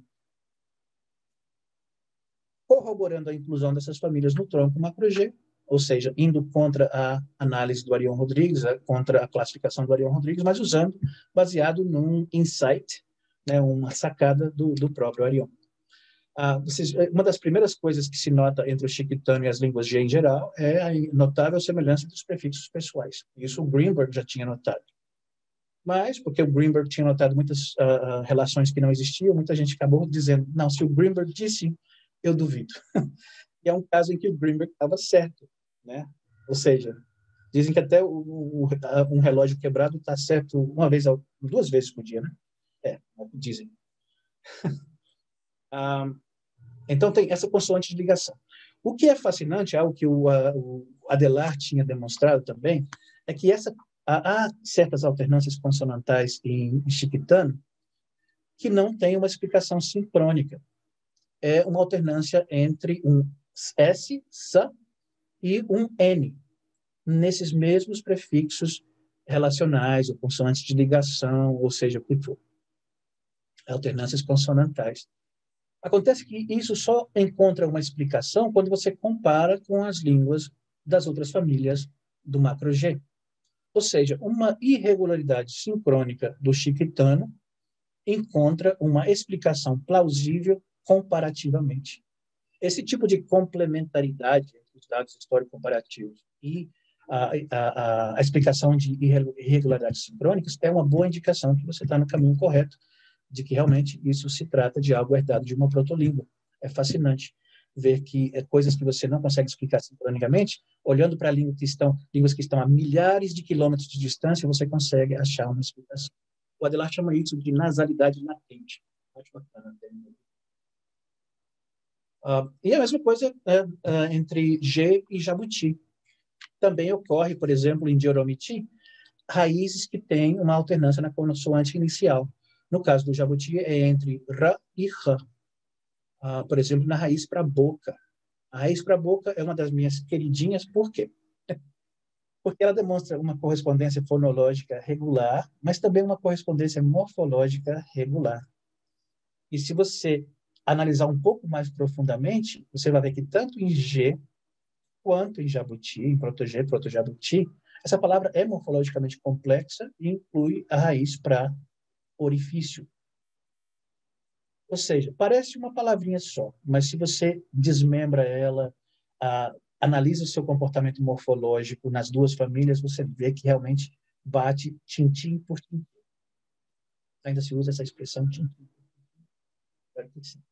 corroborando a inclusão dessas famílias no tronco macro-G, ou seja, indo contra a análise do Arion Rodrigues, contra a classificação do Arion Rodrigues, mas usando, baseado num insight, né, uma sacada do, do próprio Arion. Ah, vocês, uma das primeiras coisas que se nota entre o chiquitano e as línguas G em geral é a notável semelhança dos prefixos pessoais. Isso o Greenberg já tinha notado. Mas, porque o Greenberg tinha notado muitas uh, relações que não existiam, muita gente acabou dizendo, não, se o Greenberg disse, eu duvido. E é um caso em que o Greenberg estava certo, né? Ou seja, dizem que até o, o, um relógio quebrado está certo uma vez, duas vezes por dia, né? É, dizem. ah, então, tem essa consoante de ligação. O que é fascinante, algo que o, a, o Adelaar tinha demonstrado também, é que essa, há, há certas alternâncias consonantais em, em chiquitano que não têm uma explicação sincrônica. É uma alternância entre um S, S, e um N, nesses mesmos prefixos relacionais, ou consoantes de ligação, ou seja, alternâncias consonantais. Acontece que isso só encontra uma explicação quando você compara com as línguas das outras famílias do macro-G. Ou seja, uma irregularidade sincrônica do chiquitano encontra uma explicação plausível comparativamente. Esse tipo de complementaridade entre os dados histórico-comparativos e a, a, a explicação de irregularidades sincrônicas é uma boa indicação que você está no caminho correto, de que realmente isso se trata de algo herdado de uma protolíngua. É fascinante ver que é, coisas que você não consegue explicar sincronicamente, olhando para línguas que estão, línguas que estão a milhares de quilômetros de distância, você consegue achar uma explicação. O Adelaar chama isso de nasalidade latente. Muito bacana. Uh, e a mesma coisa é, uh, entre G e jabuti. Também ocorre, por exemplo, em dioromiti, raízes que têm uma alternância na consoante inicial. No caso do jabuti, é entre R e R. Uh, por exemplo, na raiz para boca. A raiz para boca é uma das minhas queridinhas, por quê? Porque ela demonstra uma correspondência fonológica regular, mas também uma correspondência morfológica regular. E se você analisar um pouco mais profundamente, você vai ver que tanto em G quanto em jabuti, em proto-G, proto-jabuti, essa palavra é morfologicamente complexa e inclui a raiz para orifício. Ou seja, parece uma palavrinha só, mas se você desmembra ela, ah, analisa o seu comportamento morfológico nas duas famílias, você vê que realmente bate tintim por tintim. Ainda se usa essa expressão tintim. Espero que sim.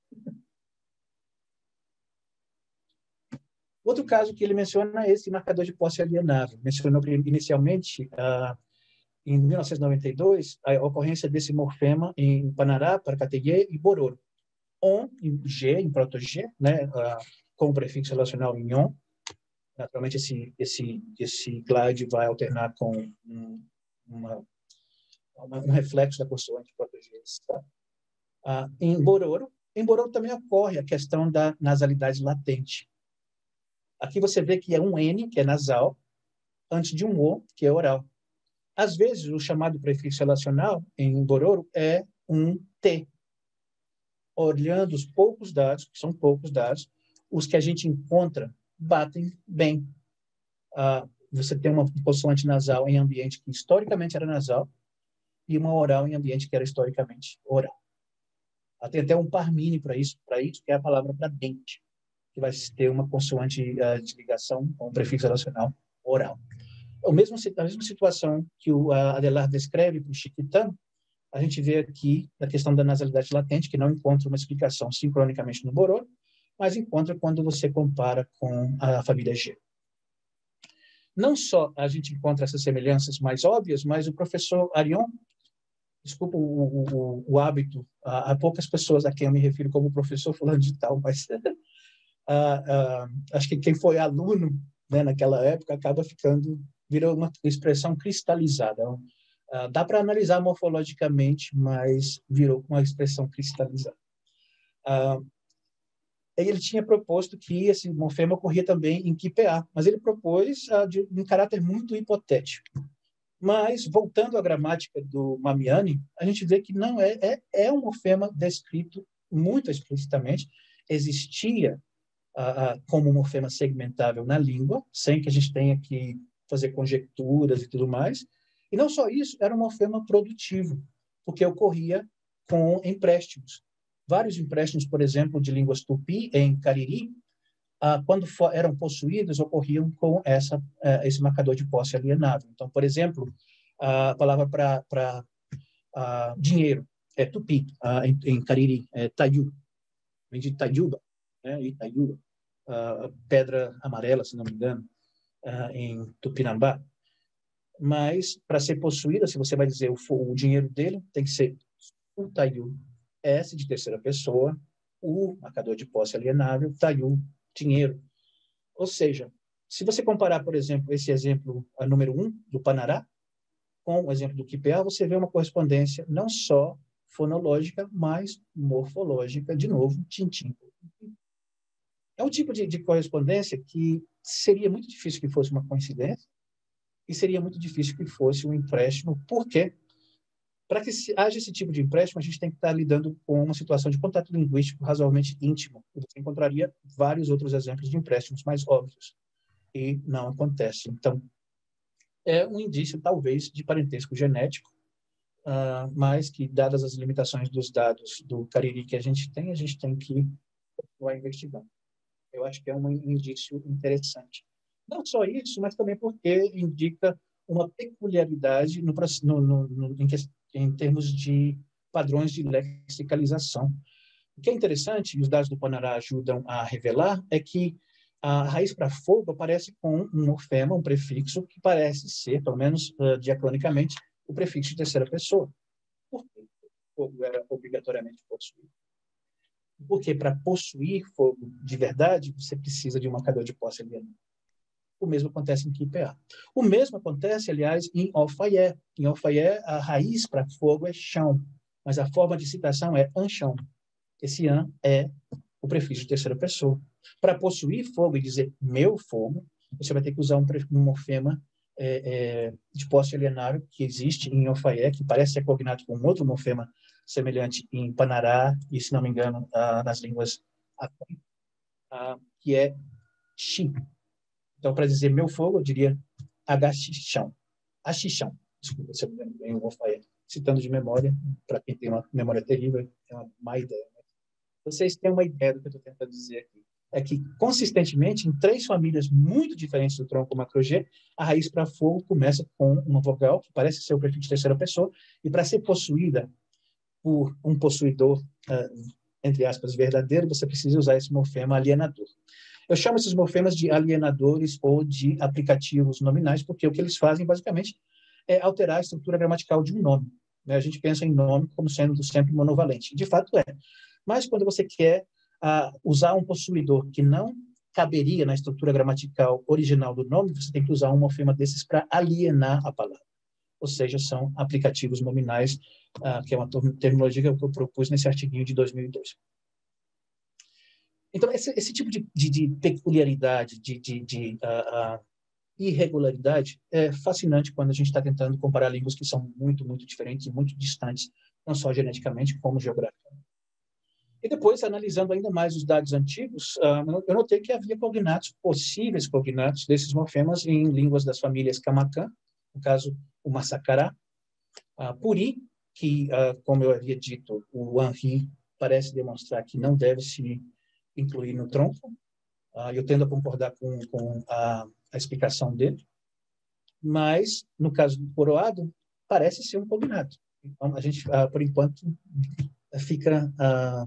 Outro caso que ele menciona é esse marcador de posse alienável. Mencionou inicialmente, ah, em mil novecentos e noventa e dois, a ocorrência desse morfema em Panará, Paracateguê e Bororo. On, em G, em proto-G, né, ah, com o prefixo relacional em on. Naturalmente, esse, esse, esse glide vai alternar com um, uma, uma, um reflexo da consoante proto-G. Tá? Ah, em Bororo, em Bororo também ocorre a questão da nasalidade latente. Aqui você vê que é um N, que é nasal, antes de um O, que é oral. Às vezes, o chamado prefixo relacional, em Bororo, é um T. Olhando os poucos dados, que são poucos dados, os que a gente encontra batem bem. Ah, você tem uma consoante nasal em ambiente que historicamente era nasal e uma oral em ambiente que era historicamente oral. Tem até um par mini para isso, para isso, que é a palavra para dente, que vai ter uma consoante uh, de ligação com um prefixo relacional oral. O mesmo, a mesma situação que o uh, Adelaar descreve para o chiquitano, a gente vê aqui na questão da nasalidade latente, que não encontra uma explicação sincronicamente no Bororo, mas encontra quando você compara com a família G. não só a gente encontra essas semelhanças mais óbvias, mas o professor Arion, desculpa o, o, o hábito, há, há poucas pessoas a quem eu me refiro como professor fulano de tal, mas ah, ah, acho que quem foi aluno, né, naquela época acaba ficando, virou uma expressão cristalizada. Ah, dá para analisar morfologicamente, mas virou uma expressão cristalizada. Ah, ele tinha proposto que esse morfema ocorria também em Quipeá, mas ele propôs ah, de um caráter muito hipotético. Mas, voltando à gramática do Mamiani, a gente vê que não é, é, é um morfema descrito muito explicitamente, existia ah, como um morfema segmentável na língua, sem que a gente tenha que fazer conjecturas e tudo mais, e não só isso, era um morfema produtivo, porque ocorria com empréstimos. Vários empréstimos, por exemplo, de línguas tupi em Cariri, ah, quando for, eram possuídos, ocorriam com essa, ah, esse marcador de posse alienável. Então, por exemplo, a palavra para ah, dinheiro é tupi, ah, em, em Cariri, é taiu, vem de taiuba, né? Itaiuba, ah, pedra amarela, se não me engano, ah, em Tupinambá. Mas, para ser possuída, se você vai dizer o, o dinheiro dele, tem que ser o taiu, S de terceira pessoa, o marcador de posse alienável, taiu, dinheiro. Ou seja, se você comparar, por exemplo, esse exemplo a número um do Panará com o exemplo do Quipeá, você vê uma correspondência não só fonológica, mas morfológica, de novo, tintim. É um tipo de, de correspondência que seria muito difícil que fosse uma coincidência e seria muito difícil que fosse um empréstimo. Por quê? Para que haja esse tipo de empréstimo, a gente tem que estar lidando com uma situação de contato linguístico razoavelmente íntimo. Você encontraria vários outros exemplos de empréstimos mais óbvios. E não acontece. Então, é um indício, talvez, de parentesco genético, uh, mas que, dadas as limitações dos dados do Cariri que a gente tem, a gente tem que continuar investigando. Eu acho que é um indício interessante. Não só isso, mas também porque indica uma peculiaridade no, no, no, em, em termos de padrões de lexicalização. O que é interessante, e os dados do Panará ajudam a revelar, é que a raiz para fogo aparece com um morfema, um prefixo, que parece ser, pelo menos uh, diacronicamente, o prefixo de terceira pessoa. Por que fogo era obrigatoriamente possuído? Porque para possuir fogo de verdade, você precisa de um marcador de posse alienado. O mesmo acontece em Quipeá. O mesmo acontece, aliás, em Alfaié. Em Alfaié, a raiz para fogo é chão, mas a forma de citação é anchão. Esse an é o prefixo de terceira pessoa. Para possuir fogo e dizer meu fogo, você vai ter que usar um, um morfema é, é, de posse alienável que existe em Alfaié, que parece ser cognado com um outro morfema semelhante em Panará e, se não me engano, ah, nas línguas ah, que é chi. Então, para dizer meu fogo, eu diria agachichão. Achichão. Desculpa se eu me lembro bem o Alfaié. Citando de memória, para quem tem uma memória terrível, é uma má ideia. Vocês têm uma ideia do que eu estou tentando dizer aqui. É que, consistentemente, em três famílias muito diferentes do tronco macro-G, a raiz para fogo começa com uma vogal, que parece ser o prefixo de terceira pessoa, e para ser possuída por um possuidor, uh, entre aspas, verdadeiro, você precisa usar esse morfema alienador. Eu chamo esses morfemas de alienadores ou de aplicativos nominais, porque o que eles fazem, basicamente, é alterar a estrutura gramatical de um nome. Né? A gente pensa em nome como sendo sempre monovalente. De fato, é. Mas quando você quer uh, usar um possuidor que não caberia na estrutura gramatical original do nome, você tem que usar um morfema desses para alienar a palavra. Ou seja, são aplicativos nominais, uh, que é uma terminologia que eu propus nesse artiguinho de dois mil e dois. Então, esse, esse tipo de, de, de peculiaridade, de, de, de uh, uh, irregularidade, é fascinante quando a gente está tentando comparar línguas que são muito, muito diferentes e muito distantes, não só geneticamente, como geograficamente. E depois, analisando ainda mais os dados antigos, uh, eu notei que havia cognatos, possíveis cognatos desses morfemas em línguas das famílias Camacan, no caso, o Massacará, uh, Puri, que, uh, como eu havia dito, o Henri parece demonstrar que não deve se incluir no tronco. Uh, eu tendo a concordar com, com a, a explicação dele, mas, no caso do coroado, parece ser um cognato. Então, a gente, uh, por enquanto, fica uh,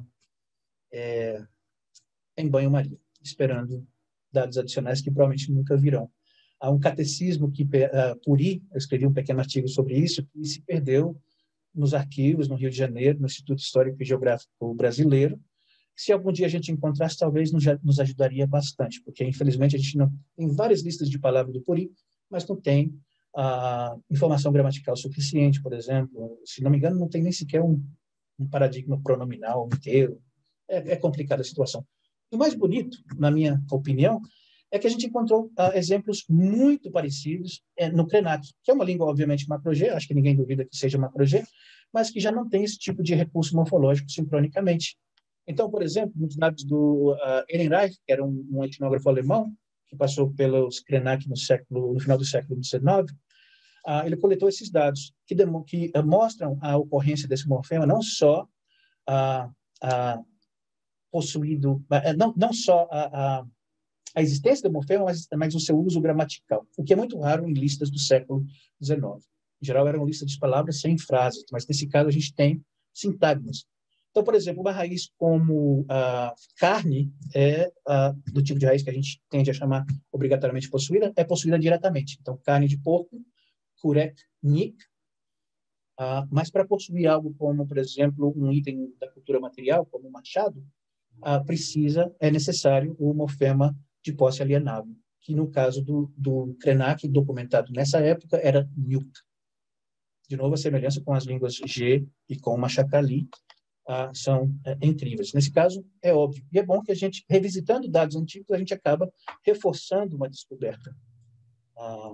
é, em banho-maria, esperando dados adicionais que provavelmente nunca virão. Há um catecismo que uh, Puri, eu escrevi um pequeno artigo sobre isso, que se perdeu nos arquivos no Rio de Janeiro, no Instituto Histórico e Geográfico Brasileiro. Se algum dia a gente encontrasse, talvez nos, nos ajudaria bastante, porque, infelizmente, a gente não tem várias listas de palavras do Puri, mas não tem a informação gramatical suficiente, por exemplo. Se não me engano, não tem nem sequer um, um paradigma pronominal inteiro. É, é complicada a situação. O mais bonito, na minha opinião, é que a gente encontrou uh, exemplos muito parecidos é, no Krenak, que é uma língua, obviamente, macro-G, acho que ninguém duvida que seja macro-G, mas que já não tem esse tipo de recurso morfológico sincronicamente. Então, por exemplo, nos dados do uh, Ehrenreich, que era um, um etnógrafo alemão, que passou pelos Krenak no, século, no final do século dezenove, uh, ele coletou esses dados que, demo, que uh, mostram a ocorrência desse morfema não só uh, uh, possuído, uh, não, não só a uh, uh, a existência do morfema, mas, mas o seu uso gramatical, o que é muito raro em listas do século dezenove. Em geral, eram listas de palavras sem frases, mas nesse caso a gente tem sintagmas. Então, por exemplo, uma raiz como uh, carne é uh, do tipo de raiz que a gente tende a chamar obrigatoriamente possuída, é possuída diretamente. Então, carne de porco, kurek, nik. Uh, mas para possuir algo como, por exemplo, um item da cultura material, como um machado, uh, precisa, é necessário o morfema de posse alienável, que no caso do, do Krenak, documentado nessa época, era Nyuk. De novo, a semelhança com as línguas G e com o Machacali ah, são é, incríveis. Nesse caso, é óbvio. E é bom que a gente, revisitando dados antigos, a gente acaba reforçando uma descoberta. Ah,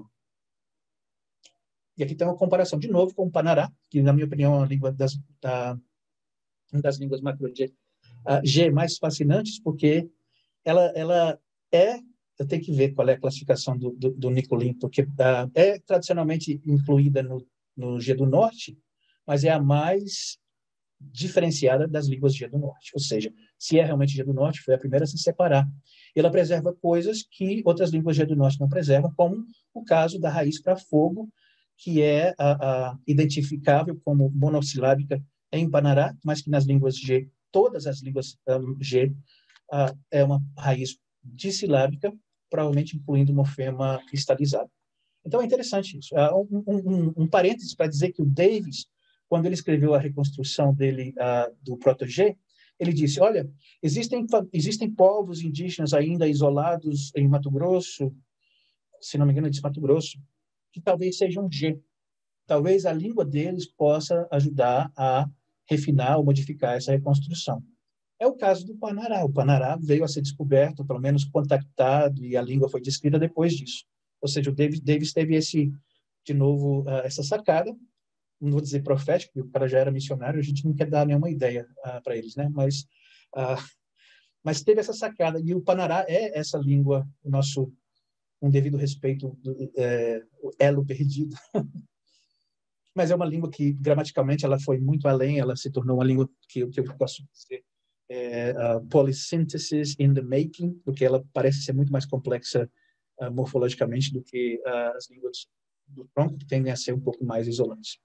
e aqui tem uma comparação, de novo, com o Panará, que, na minha opinião, é uma língua das, da, uma das línguas macro-G ah, G mais fascinantes, porque ela, ela é, eu tenho que ver qual é a classificação do, do, do Nicolin, porque uh, é tradicionalmente incluída no, no G do Norte, mas é a mais diferenciada das línguas G do Norte. Ou seja, se é realmente G do Norte, foi a primeira a se separar. Ela preserva coisas que outras línguas G do Norte não preservam, como o caso da raiz para fogo, que é uh, uh, identificável como monossilábica em Panará, mas que nas línguas G, todas as línguas um, G, Uh, é uma raiz dissilábica, provavelmente incluindo morfema cristalizado. Então, é interessante isso. Uh, um, um, um parênteses para dizer que o Davis, quando ele escreveu a reconstrução dele uh, do Proto-G, ele disse, olha, existem, existem povos indígenas ainda isolados em Mato Grosso, se não me engano, ele disse Mato Grosso, que talvez sejam G. Talvez a língua deles possa ajudar a refinar ou modificar essa reconstrução. É o caso do Panará. O Panará veio a ser descoberto, pelo menos contactado, e a língua foi descrita depois disso. Ou seja, o Davis, Davis teve, esse, de novo, uh, essa sacada, não vou dizer profético, porque o cara já era missionário, a gente não quer dar nenhuma ideia uh, para eles, né? Mas, uh, mas teve essa sacada, e o Panará é essa língua, o nosso, um devido respeito, do, é, o elo perdido. Mas é uma língua que, gramaticalmente, ela foi muito além, ela se tornou uma língua que, que eu posso dizer, É, uh, polysynthesis in the making, porque ela parece ser muito mais complexa uh, morfologicamente do que uh, as línguas do tronco, que tendem a ser um pouco mais isolantes.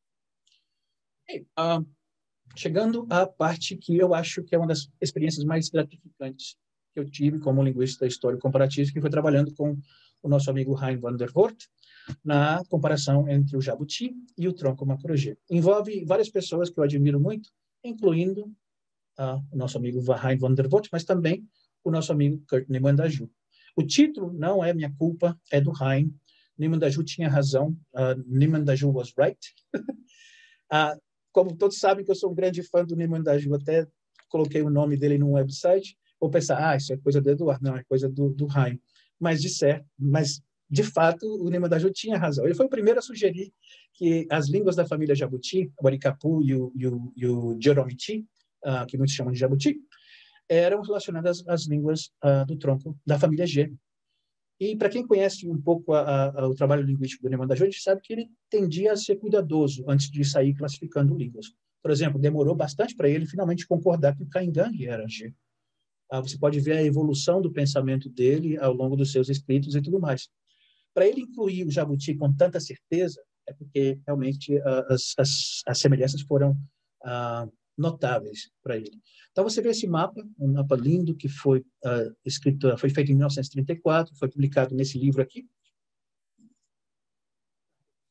E, uh, chegando à parte que eu acho que é uma das experiências mais gratificantes que eu tive como linguista histórico comparativo, que foi trabalhando com o nosso amigo Hein van der Voort, na comparação entre o jabuti e o tronco macro-G. Envolve várias pessoas que eu admiro muito, incluindo Uh, o nosso amigo Hein van der Voort, mas também o nosso amigo Kurt Nimandaju. O título não é minha culpa, é do Hein. Nimandaju tinha razão. Uh, Nimandaju was right. uh, como todos sabem que eu sou um grande fã do Nimandaju, até coloquei o nome dele num website, vou pensar, ah, isso é coisa do Eduardo, não, é coisa do, do Hein. Mas, de certo, mas, de fato, o Nimandaju tinha razão. Ele foi o primeiro a sugerir que as línguas da família Jabuti, o Aricapu e o, e o, e o Joromiti, Uh, que muitos chamam de jabuti, eram relacionadas às línguas uh, do tronco da família G. E, para quem conhece um pouco a, a, o trabalho linguístico do Nimandaju, a gente sabe que ele tendia a ser cuidadoso antes de sair classificando línguas. Por exemplo, demorou bastante para ele finalmente concordar que o Caingangue era G. Uh, você pode ver a evolução do pensamento dele ao longo dos seus escritos e tudo mais. Para ele incluir o jabuti com tanta certeza, é porque realmente uh, as, as, as semelhanças foram uh, notáveis para ele. Então, você vê esse mapa, um mapa lindo que foi uh, escrito, foi feito em mil novecentos e trinta e quatro, foi publicado nesse livro aqui,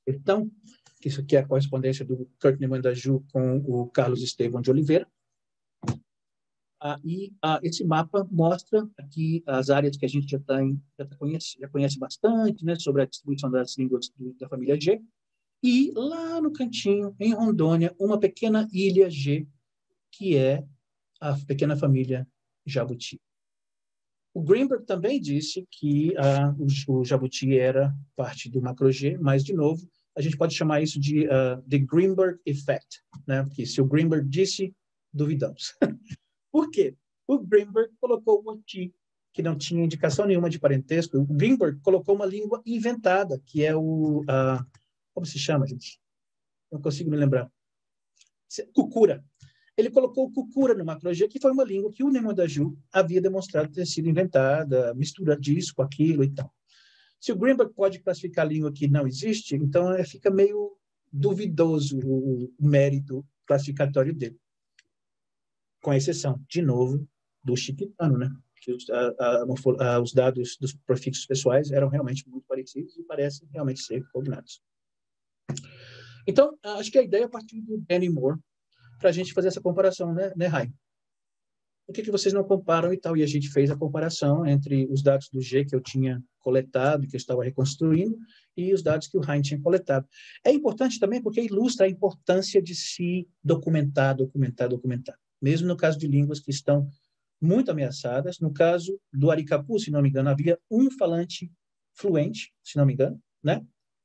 Então, isso aqui é a correspondência do Kurt Neumann da Ju com o Carlos Estevão de Oliveira. Ah, e ah, esse mapa mostra aqui as áreas que a gente já, tá em, já, tá conhece, já conhece bastante, né, sobre a distribuição das línguas do, da família G. E lá no cantinho, em Rondônia, uma pequena ilha G, que é a pequena família Jabuti. O Greenberg também disse que ah, o, o Jabuti era parte do macro G, mas, de novo, a gente pode chamar isso de uh, The Greenberg Effect, né? Porque se o Greenberg disse, duvidamos. Por quê? O Greenberg colocou o Oti, que não tinha indicação nenhuma de parentesco. O Greenberg colocou uma língua inventada, que é o... Uh, como se chama, gente? Não consigo me lembrar. Kukura. Ele colocou o Kukura no macro-G, que foi uma língua que o Neumann da Ju havia demonstrado ter sido inventada, mistura disso com aquilo e tal. Se o Greenberg pode classificar a língua que não existe, então é, fica meio duvidoso o, o mérito classificatório dele. Com exceção, de novo, do chiquitano, né? Que os, a, a, a, os dados dos prefixos pessoais eram realmente muito parecidos e parecem realmente ser cognatos. Então, acho que a ideia é a partir do Danny Moore para a gente fazer essa comparação, né, né Rai? Por que, que vocês não comparam e tal? E a gente fez a comparação entre os dados do G que eu tinha coletado, que eu estava reconstruindo, e os dados que o Hein tinha coletado. É importante também porque ilustra a importância de se documentar, documentar, documentar. Mesmo no caso de línguas que estão muito ameaçadas. No caso do Aricapu, se não me engano, havia um falante fluente, se não me engano, né?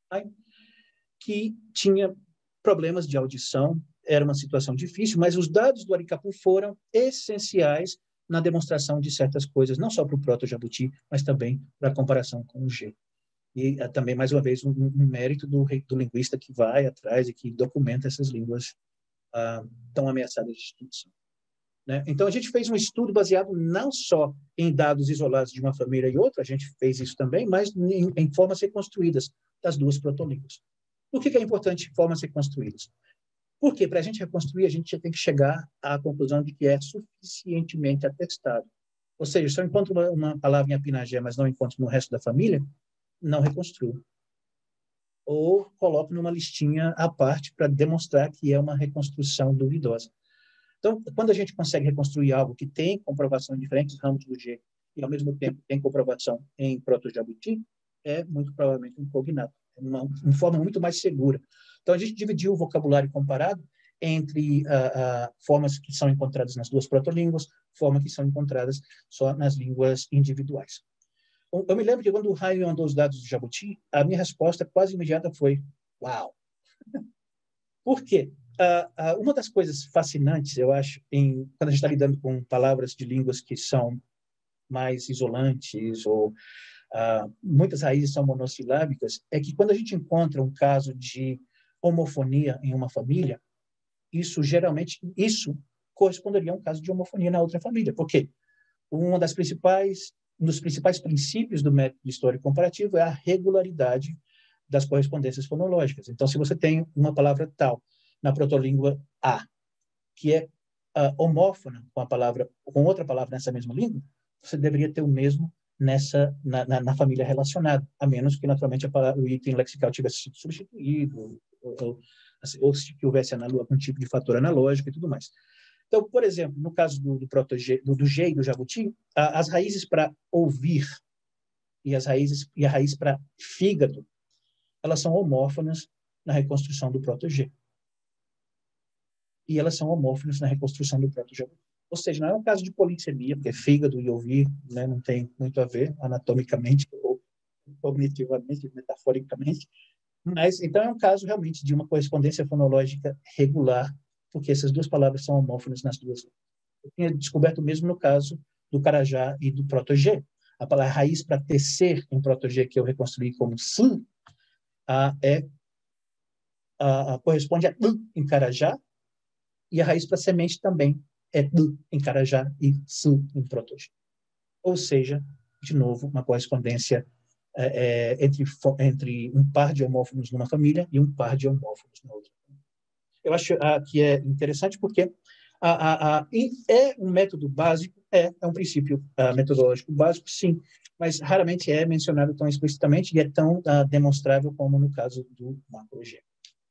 Que tinha problemas de audição. Era uma situação difícil, mas os dados do Aricapu foram essenciais na demonstração de certas coisas, não só para o proto-jabuti, mas também para a comparação com o G. E é, também, mais uma vez, um, um mérito do, do linguista que vai atrás e que documenta essas línguas ah, tão ameaçadas de extinção. Né? Então, a gente fez um estudo baseado não só em dados isolados de uma família e outra, a gente fez isso também, mas em, em formas reconstruídas das duas protolínguas. Por que, que é importante formas reconstruídas? Porque, para a gente reconstruir, a gente já tem que chegar à conclusão de que é suficientemente atestado. Ou seja, se eu encontro uma, uma palavra em Apinagé, mas não encontro no resto da família, não reconstruo. Ou coloco numa listinha à parte para demonstrar que é uma reconstrução duvidosa. Então, quando a gente consegue reconstruir algo que tem comprovação em diferentes ramos do G e, ao mesmo tempo, tem comprovação em proto-jabuti, é muito provavelmente um cognato. É uma, uma forma muito mais segura. Então, a gente dividiu o vocabulário comparado entre uh, uh, formas que são encontradas nas duas protolínguas, formas que são encontradas só nas línguas individuais. Eu me lembro que quando o Hein mandou os dados do Jabuti, a minha resposta quase imediata foi, uau! Por quê? Uh, uh, uma das coisas fascinantes, eu acho, em, quando a gente está lidando com palavras de línguas que são mais isolantes ou Uh, muitas raízes são monossilábicas, é que quando a gente encontra um caso de homofonia em uma família, isso geralmente, isso corresponderia a um caso de homofonia na outra família. Por quê? Uma das principais, um dos principais princípios do método histórico comparativo é a regularidade das correspondências fonológicas. Então, se você tem uma palavra tal na protolíngua A, que é uh, homófona com a palavra, com outra palavra nessa mesma língua, você deveria ter o mesmo nessa na, na, na família relacionada, a menos que, naturalmente, a palavra, o item lexical tivesse sido substituído, ou, ou, ou se houvesse algum tipo de fator analógico e tudo mais. Então, por exemplo, no caso do, do, proto-G, do, do G e do Jabuti, a, as raízes para ouvir e, as raízes, e a raiz para fígado, elas são homófonas na reconstrução do proto-G. E elas são homófonas na reconstrução do proto-Jabuti. Ou seja, não é um caso de polissemia, porque fígado e ouvir, né, não tem muito a ver anatomicamente ou cognitivamente, metaforicamente, mas então é um caso realmente de uma correspondência fonológica regular, porque essas duas palavras são homófonas nas duas. Eu tinha descoberto mesmo no caso do Carajá e do proto-G. A palavra raiz para tecer em proto-G, que eu reconstruí como sim, a, é, a, a, corresponde a u em Carajá, e a raiz para semente também é du em Carajá e su em proto-G. Ou seja, de novo, uma correspondência é, é, entre, entre um par de homófonos numa família e um par de homófonos na outra. Eu acho ah, que é interessante porque ah, ah, ah, é um método básico, é, é um princípio ah, metodológico básico, sim, mas raramente é mencionado tão explicitamente e é tão uh, demonstrável como no caso do macro-G.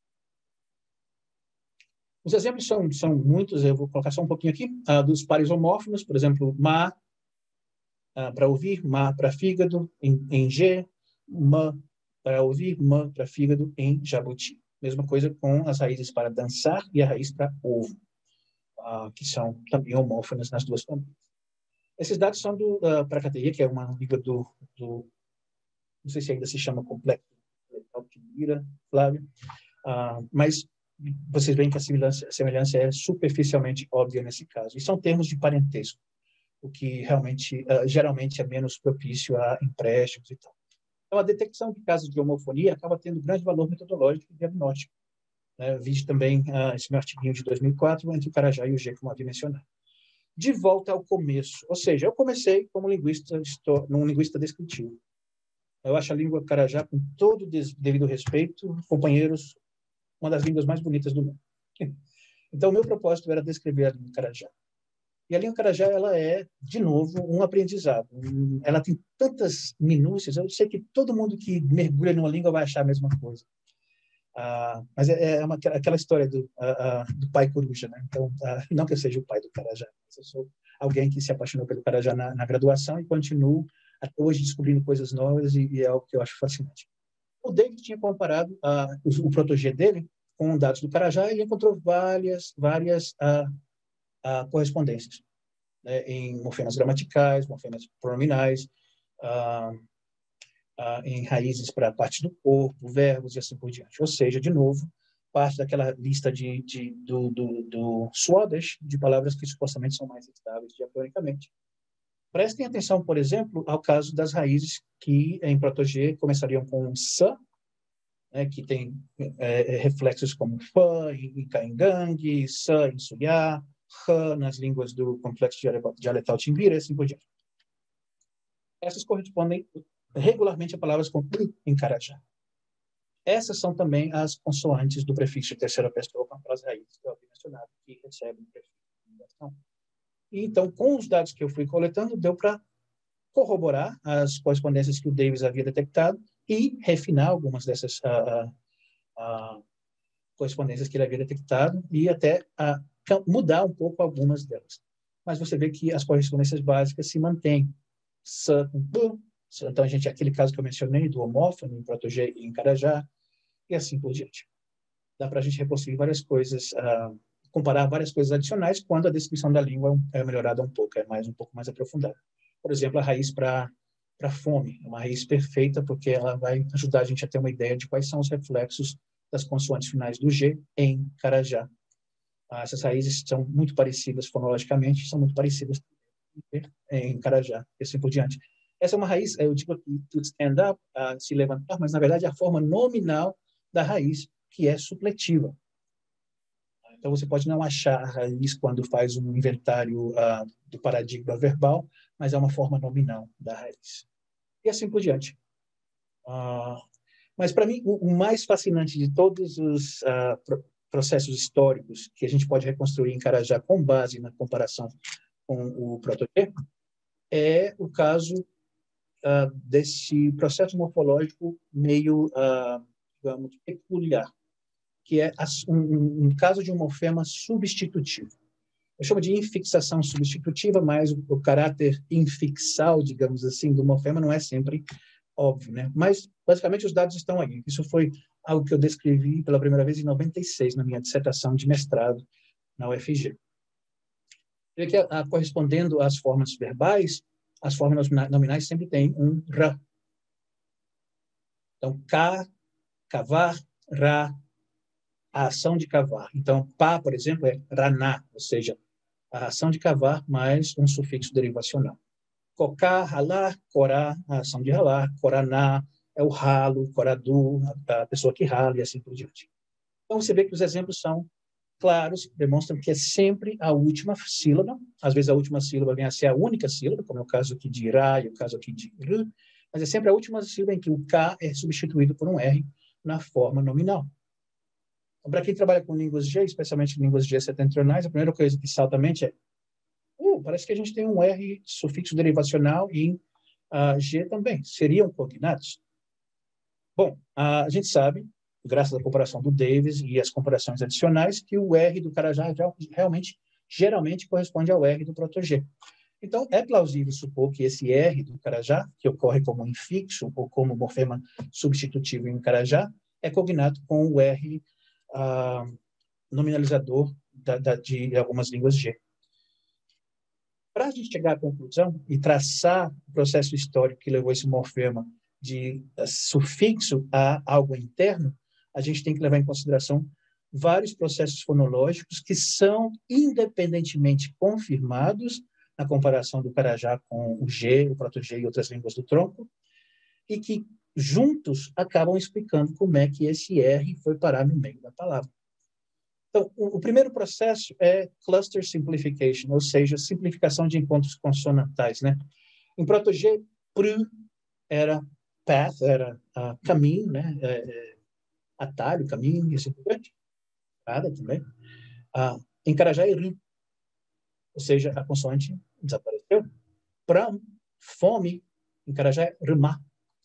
Os exemplos são, são muitos, eu vou colocar só um pouquinho aqui, uh, dos pares homófonos, por exemplo, ma uh, para ouvir, ma para fígado, em, em G, ma para ouvir, ma para fígado, em jabuti. Mesma coisa com as raízes para dançar e a raiz para ovo, uh, que são também homófonas nas duas famílias. Esses dados são do uh, Pracateia, que é uma língua do, do, não sei se ainda se chama complexo, Flávio, uh, mas vocês veem que a semelhança, a semelhança é superficialmente óbvia nesse caso. E são termos de parentesco, o que realmente, uh, geralmente é menos propício a empréstimos e tal. Então, a detecção de casos de homofonia acaba tendo grande valor metodológico e diagnóstico. Né? Vi também uh, esse meu artiguinho de dois mil e quatro, entre o Carajá e o G, como havia mencionado. De volta ao começo, ou seja, eu comecei como linguista, estou, um linguista descritivo. Eu acho a língua Carajá, com todo o devido respeito, companheiros, uma das línguas mais bonitas do mundo. Então, o meu propósito era descrever a língua Carajá. E a língua Carajá, ela é, de novo, um aprendizado. Ela tem tantas minúcias, eu sei que todo mundo que mergulha numa língua vai achar a mesma coisa. Ah, mas é, é uma, aquela história do, uh, uh, do pai coruja, né? Então, uh, não que eu seja o pai do Carajá, mas eu sou alguém que se apaixonou pelo Carajá na, na graduação e continuo até hoje descobrindo coisas novas e, e é algo que eu acho fascinante. O David tinha comparado uh, o, o protogê dele com dados do Carajá e ele encontrou várias, várias uh, uh, correspondências, né? Em morfemas gramaticais, morfemas pronominais, uh, Uh, em raízes para partes do corpo, verbos e assim por diante. Ou seja, de novo, parte daquela lista de, de, do, do, do Swadesh, de palavras que supostamente são mais estáveis diacronicamente. Prestem atenção, por exemplo, ao caso das raízes que em protogê começariam com sa, né, que tem é, reflexos como fa em caingangue, sa em suyá, ha nas línguas do complexo dialetal timbira e assim por diante. Essas correspondem regularmente a palavras com pli em Carajá. Essas são também as consoantes do prefixo terceira pessoa com aquelas raízes que eu havia mencionado, que recebem o prefixo de ligação. E então, com os dados que eu fui coletando, deu para corroborar as correspondências que o Davis havia detectado e refinar algumas dessas uh, uh, correspondências que ele havia detectado e até uh, mudar um pouco algumas delas. Mas você vê que as correspondências básicas se mantêm. Sa com pu. Então, a gente, aquele caso que eu mencionei, do homófono, em protogê e em Carajá, e assim por diante. Dá para a gente reconstruir várias coisas, uh, comparar várias coisas adicionais quando a descrição da língua é melhorada um pouco, é mais um pouco mais aprofundada. Por exemplo, a raiz para para fome, uma raiz perfeita, porque ela vai ajudar a gente a ter uma ideia de quais são os reflexos das consoantes finais do G em Carajá. Uh, essas raízes são muito parecidas fonologicamente, são muito parecidas em Carajá, e assim por diante. Essa é uma raiz, eu digo aqui, to stand up, uh, se levantar, mas, na verdade, é a forma nominal da raiz, que é supletiva. Então, você pode não achar a raiz quando faz um inventário uh, do paradigma verbal, mas é uma forma nominal da raiz. E assim por diante. Uh, mas, para mim, o, o mais fascinante de todos os uh, pro processos históricos que a gente pode reconstruir em Carajá com base na comparação com o protogê é o caso Uh, desse processo morfológico meio, uh, digamos, peculiar, que é um, um caso de um morfema substitutivo. Eu chamo de infixação substitutiva, mas o, o caráter infixal, digamos assim, do morfema não é sempre óbvio, né? Mas, basicamente, os dados estão aí. Isso foi algo que eu descrevi pela primeira vez em noventa e seis, na minha dissertação de mestrado na U F G. E que, uh, correspondendo às formas verbais, as formas nominais sempre têm um ra. Então, ca, cavar, ra, a ação de cavar. Então, pá, por exemplo, é raná, ou seja, a ação de cavar mais um sufixo derivacional. Cocá, ralar, corá, a ação de ralar, coraná, é o ralo, coradu, a pessoa que rala e assim por diante. Então, você vê que os exemplos são claros, demonstram que é sempre a última sílaba, às vezes a última sílaba vem a ser a única sílaba, como é o caso aqui de Irá e o caso aqui de R, mas é sempre a última sílaba em que o K é substituído por um R na forma nominal. Então, para quem trabalha com línguas G, especialmente línguas G setentrionais, a primeira coisa que salta à mente é uh, parece que a gente tem um R sufixo derivacional em uh, G também. Seriam cognatos? Bom, uh, a gente sabe, graças à comparação do Davis e as comparações adicionais, que o R do Carajá realmente, geralmente, corresponde ao R do proto-G. Então, é plausível supor que esse R do Carajá, que ocorre como infixo ou como morfema substitutivo em Carajá, é cognato com o R uh, nominalizador da, da, de algumas línguas G. Para a gente chegar à conclusão e traçar o processo histórico que levou esse morfema de sufixo a algo interno, a gente tem que levar em consideração vários processos fonológicos que são independentemente confirmados na comparação do Carajá com o G, o proto-G e outras línguas do tronco, e que juntos acabam explicando como é que esse R foi parar no meio da palavra. Então, o, o primeiro processo é cluster simplification, ou seja, simplificação de encontros consonantais, né? Em proto-G, pr era path, era uh, caminho, né? É, é, atalho, caminho, e assim por diante. Nada também. Uh, em Carajá é ri, ou seja, a consoante desapareceu. Pram, fome, em Carajá é rimá.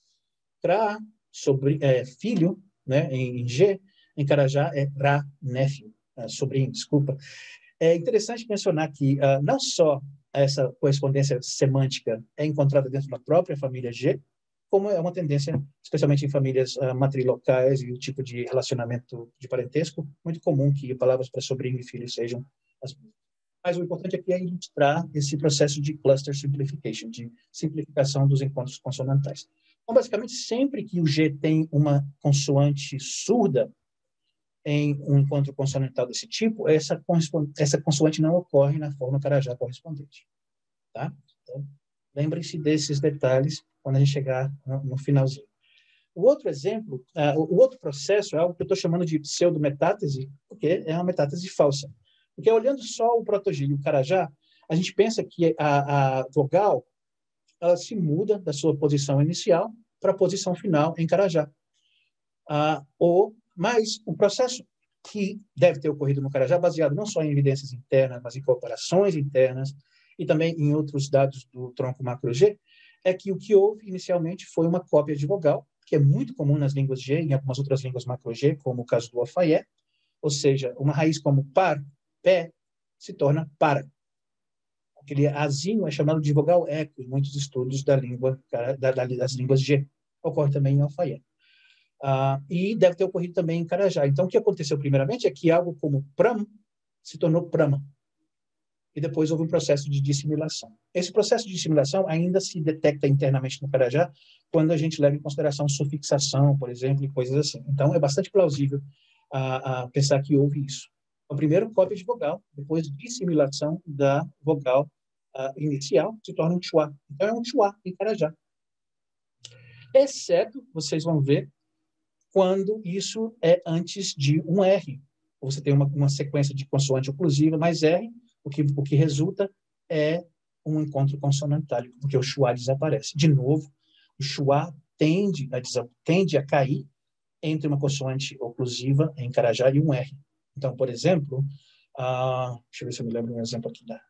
Tra, sobre, é, filho, né? Em, em G, em Carajá é ra, néfio. Uh, sobrinho, desculpa. É interessante mencionar que uh, não só essa correspondência semântica é encontrada dentro da própria família G, como é uma tendência, especialmente em famílias uh, matrilocais e o tipo de relacionamento de parentesco, muito comum que palavras para sobrinho e filho sejam as mesmas. Mas o importante aqui é ilustrar esse processo de cluster simplification, de simplificação dos encontros consonantais. Então, basicamente, sempre que o G tem uma consoante surda, em um encontro consonantal desse tipo, essa, essa consoante não ocorre na forma Carajá correspondente. Tá? Então, lembrem-se desses detalhes quando a gente chegar no, no finalzinho. O outro exemplo, uh, o outro processo é algo que eu estou chamando de pseudometátese, porque é uma metátese falsa. Porque olhando só o proto-G e o Carajá, a gente pensa que a, a vogal ela se muda da sua posição inicial para a posição final em Carajá. Uh, ou Mas o processo que deve ter ocorrido no Carajá, baseado não só em evidências internas, mas em comparações internas e também em outros dados do tronco macro-G, é que o que houve inicialmente foi uma cópia de vogal, que é muito comum nas línguas G e em algumas outras línguas macro-G, como o caso do alfaié, ou seja, uma raiz como par, pé, se torna para. Aquele azinho é chamado de vogal eco em muitos estudos da língua, da, das línguas G. Ocorre também em alfaié. Uh, e deve ter ocorrido também em Carajá. Então, o que aconteceu primeiramente é que algo como pram se tornou prama. E depois houve um processo de dissimilação. Esse processo de dissimilação ainda se detecta internamente no Carajá quando a gente leva em consideração sufixação, por exemplo, e coisas assim. Então, é bastante plausível uh, uh, pensar que houve isso. Então, primeiro, cópia de vogal, depois dissimilação da vogal uh, inicial, se torna um chuá. Então, é um chuá em Carajá. Exceto, vocês vão ver, quando isso é antes de um R. Você tem uma, uma sequência de consoante oclusiva mais R, o que, o que resulta é um encontro consonantálico, porque o chuá desaparece. De novo, o chuá tende a, tende a cair entre uma consoante oclusiva em Carajá e um R. Então, por exemplo, uh, deixa eu ver se eu me lembro de um exemplo aqui. Da...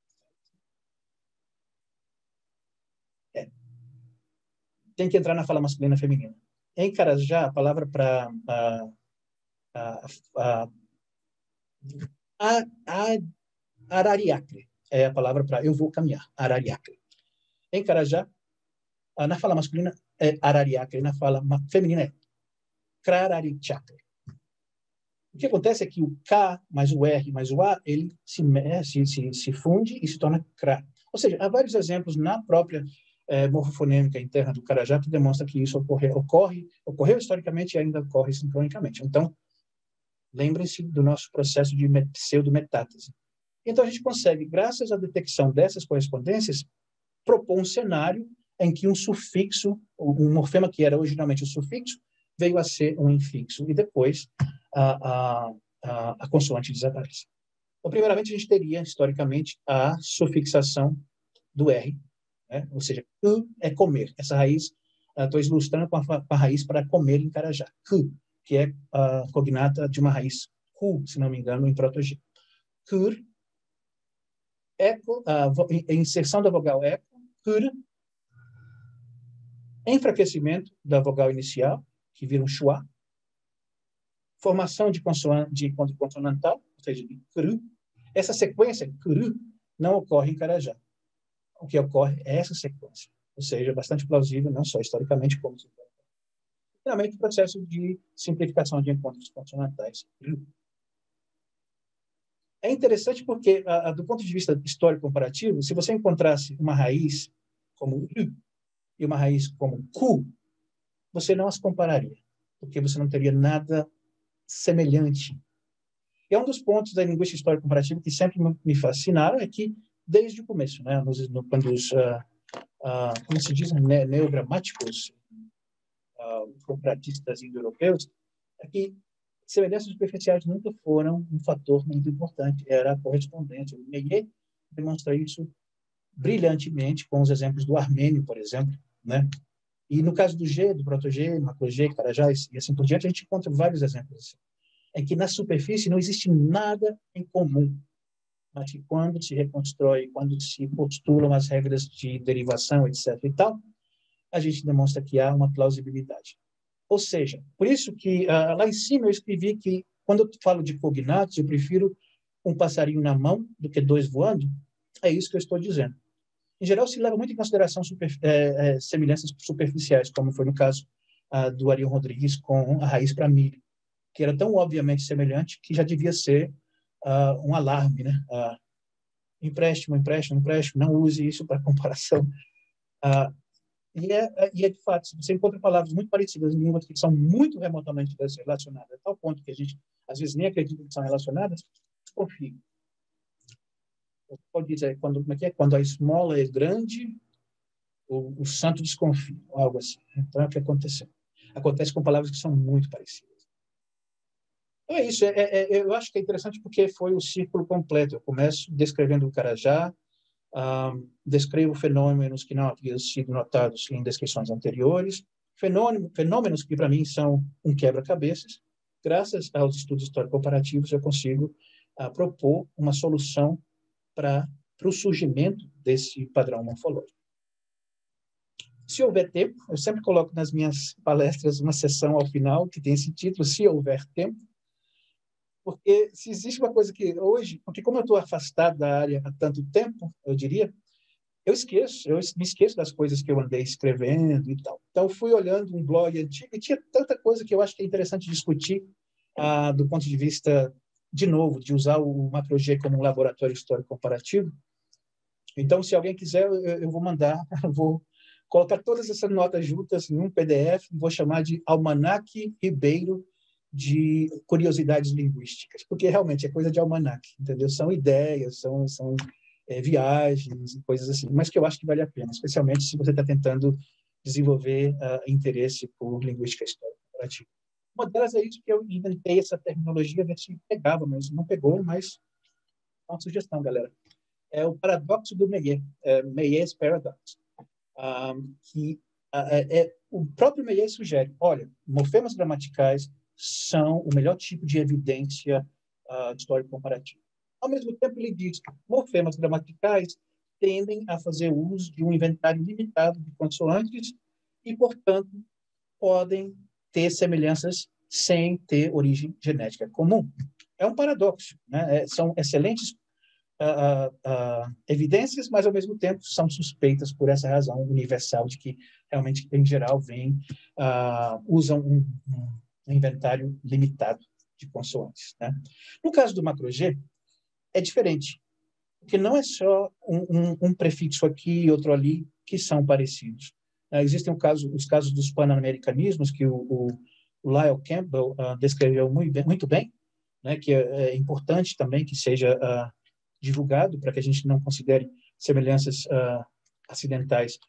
É. Tem que entrar na fala masculina e feminina. Em Carajá, a palavra para a, a, a, a, a arariacre é a palavra para eu vou caminhar, arariacre. Em Carajá, na fala masculina é arariacre, na fala feminina é crararichacre. O que acontece é que o K mais o R mais o A, ele se, se, se, se funde e se torna cra. Ou seja, há vários exemplos na própria É, morfofonêmica interna do Carajá que demonstra que isso ocorre, ocorre, ocorreu historicamente e ainda ocorre sincronicamente. Então, lembrem-se do nosso processo de pseudometátese. Então, a gente consegue, graças à detecção dessas correspondências, propor um cenário em que um sufixo, um morfema que era originalmente um sufixo, veio a ser um infixo, e depois a, a, a, a consoante desaparece. Então, primeiramente, a gente teria, historicamente, a sufixação do R, né? Ou seja, ku é comer. Essa raiz, estou uh, ilustrando com a, com a raiz para comer em Carajá. Ku, que é uh, cognata de uma raiz ku, se não me engano, em proto-G. Kur, eco, uh, a inserção da vogal eco, kur, enfraquecimento da vogal inicial, que vira um schwa, formação de, consoante, de consonantal, ou seja, de cru. Essa sequência, cru, não ocorre em Carajá. O que ocorre é essa sequência, ou seja, bastante plausível, não só historicamente, como finalmente o processo de simplificação de encontros consonantais. É interessante porque, a, a, do ponto de vista histórico comparativo, se você encontrasse uma raiz como U e uma raiz como Ku, você não as compararia, porque você não teria nada semelhante. E é um dos pontos da linguística histórica comparativa que sempre me fascinaram, é que, desde o começo, né, nos, no, quando os, uh, uh, como se diz, ne neogramáticos, uh, comparatistas indo-europeus, é que semelhanças superficiais nunca foram um fator muito importante, era a correspondência. O Meillet demonstra isso brilhantemente com os exemplos do armênio, por exemplo, né? E no caso do G, do proto-G, macro-G, Carajá e assim por diante, a gente encontra vários exemplos assim. É que na superfície não existe nada em comum, mas que quando se reconstrói, quando se postulam as regras de derivação, etc e tal, a gente demonstra que há uma plausibilidade. Ou seja, por isso que uh, lá em cima eu escrevi que quando eu falo de cognatos, eu prefiro um passarinho na mão do que dois voando. É isso que eu estou dizendo. Em geral, se leva muito em consideração super, é, é, semelhanças superficiais, como foi no caso uh, do Ariel Rodrigues com a raiz para milho, que era tão obviamente semelhante que já devia ser uh, um alarme, né? Uh, empréstimo, empréstimo, empréstimo, não use isso para comparação. Uh, E é, e é, de fato, você encontra palavras muito parecidas em línguas que são muito remotamente relacionadas, a tal ponto que a gente, às vezes, nem acredita que são relacionadas, desconfia. Você pode dizer, quando, como é que é? Quando a esmola é grande, o, o santo desconfia, ou algo assim. Então, é o que aconteceu. Acontece com palavras que são muito parecidas. Então, é isso. É, é, eu acho que é interessante porque foi o círculo completo. Eu começo descrevendo o Carajá, Um, descrevo fenômenos que não haviam sido notados em descrições anteriores, fenômenos, fenômenos que, para mim, são um quebra-cabeças. Graças aos estudos histórico-comparativos, eu consigo uh, propor uma solução para o surgimento desse padrão morfológico. Se houver tempo, eu sempre coloco nas minhas palestras uma sessão ao final que tem esse título, Se Houver Tempo, porque se existe uma coisa que hoje, porque como eu estou afastado da área há tanto tempo, eu diria, eu esqueço, eu me esqueço das coisas que eu andei escrevendo e tal. Então, eu fui olhando um blog antigo e tinha tanta coisa que eu acho que é interessante discutir ah, do ponto de vista, de novo, de usar o macro-G como um laboratório histórico comparativo. Então, se alguém quiser, eu, eu vou mandar, eu vou colocar todas essas notas juntas em um P D F, vou chamar de Almanaque Ribeiro de curiosidades linguísticas, porque realmente é coisa de almanaque, entendeu? São ideias, são, são é, viagens e coisas assim, mas que eu acho que vale a pena, especialmente se você está tentando desenvolver uh, interesse por linguística histórica comparativa. Uma delas é isso que eu inventei essa terminologia, ver se pegava, mas não pegou, mas é uma sugestão, galera. É o paradoxo do Meillet, é, Meillet's Paradox, um, que uh, é, é, o próprio Meillet sugere, olha, morfemas gramaticais são o melhor tipo de evidência uh, de história comparativa. Ao mesmo tempo, ele diz que morfemas gramaticais tendem a fazer uso de um inventário limitado de consoantes e, portanto, podem ter semelhanças sem ter origem genética comum. É um paradoxo, né? É, são excelentes uh, uh, evidências, mas, ao mesmo tempo, são suspeitas por essa razão universal de que, realmente, em geral, vem, uh, usam um, um um inventário limitado de consoantes, né? No caso do macro-G, é diferente, porque não é só um, um, um prefixo aqui e outro ali que são parecidos. Uh, existem o caso, os casos dos pan-americanismos, que o, o, o Lyle Campbell uh, descreveu muito bem, muito bem, né, que é, é importante também que seja uh, divulgado para que a gente não considere semelhanças uh, acidentais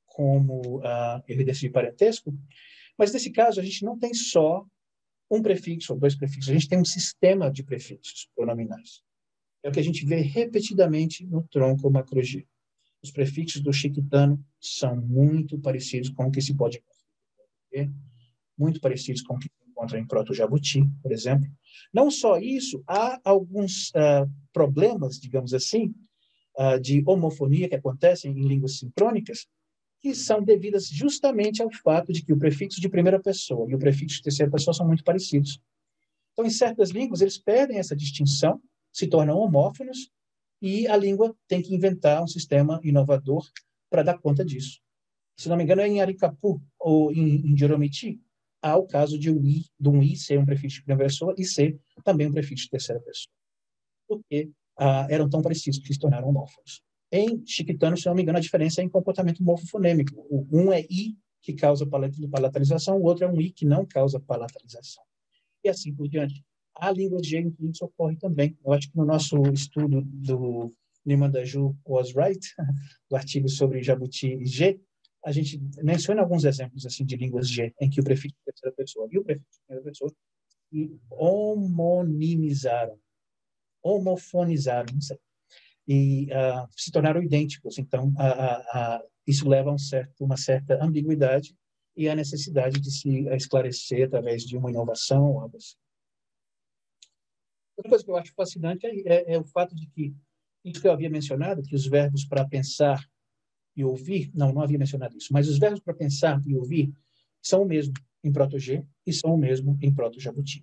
como uh, evidência de parentesco. Mas, nesse caso, a gente não tem só um prefixo ou dois prefixos, a gente tem um sistema de prefixos pronominais. É o que a gente vê repetidamente no tronco macro-G. Os prefixos do chiquitano são muito parecidos com o que se pode ver, muito parecidos com o que se encontra em proto-jabuti, por exemplo. Não só isso, há alguns uh, problemas, digamos assim, uh, de homofonia que acontecem em línguas sincrônicas, que são devidas justamente ao fato de que o prefixo de primeira pessoa e o prefixo de terceira pessoa são muito parecidos. Então, em certas línguas, eles perdem essa distinção, se tornam homófonos, e a língua tem que inventar um sistema inovador para dar conta disso. Se não me engano, é em Aricapu ou em, em Joromiti, há o caso de, o I, de um I ser um prefixo de primeira pessoa e ser também um prefixo de terceira pessoa. Porque ah, eram tão parecidos que se tornaram homófonos. Em chiquitano, se não me engano, a diferença é em comportamento morfofonêmico. O um é I, que causa palatalização, o outro é um I, que não causa palatalização. E assim por diante. Há línguas G em que isso ocorre também. Eu acho que no nosso estudo do Nimandaju was right, do artigo sobre jabuti e G, a gente menciona alguns exemplos assim de línguas G, em que o prefixo de terceira pessoa e o prefixo de primeira pessoa se homonimizaram, homofonizaram, não sei, e uh, se tornaram idênticos. Então, uh, uh, uh, isso leva a um certo, uma certa ambiguidade e a necessidade de se esclarecer através de uma inovação ou algo assim. Outra coisa que eu acho fascinante é, é, é o fato de que, isso que eu havia mencionado, que os verbos para pensar e ouvir, não, não havia mencionado isso, mas os verbos para pensar e ouvir são o mesmo em Proto-G e são o mesmo em Proto-Jabuti.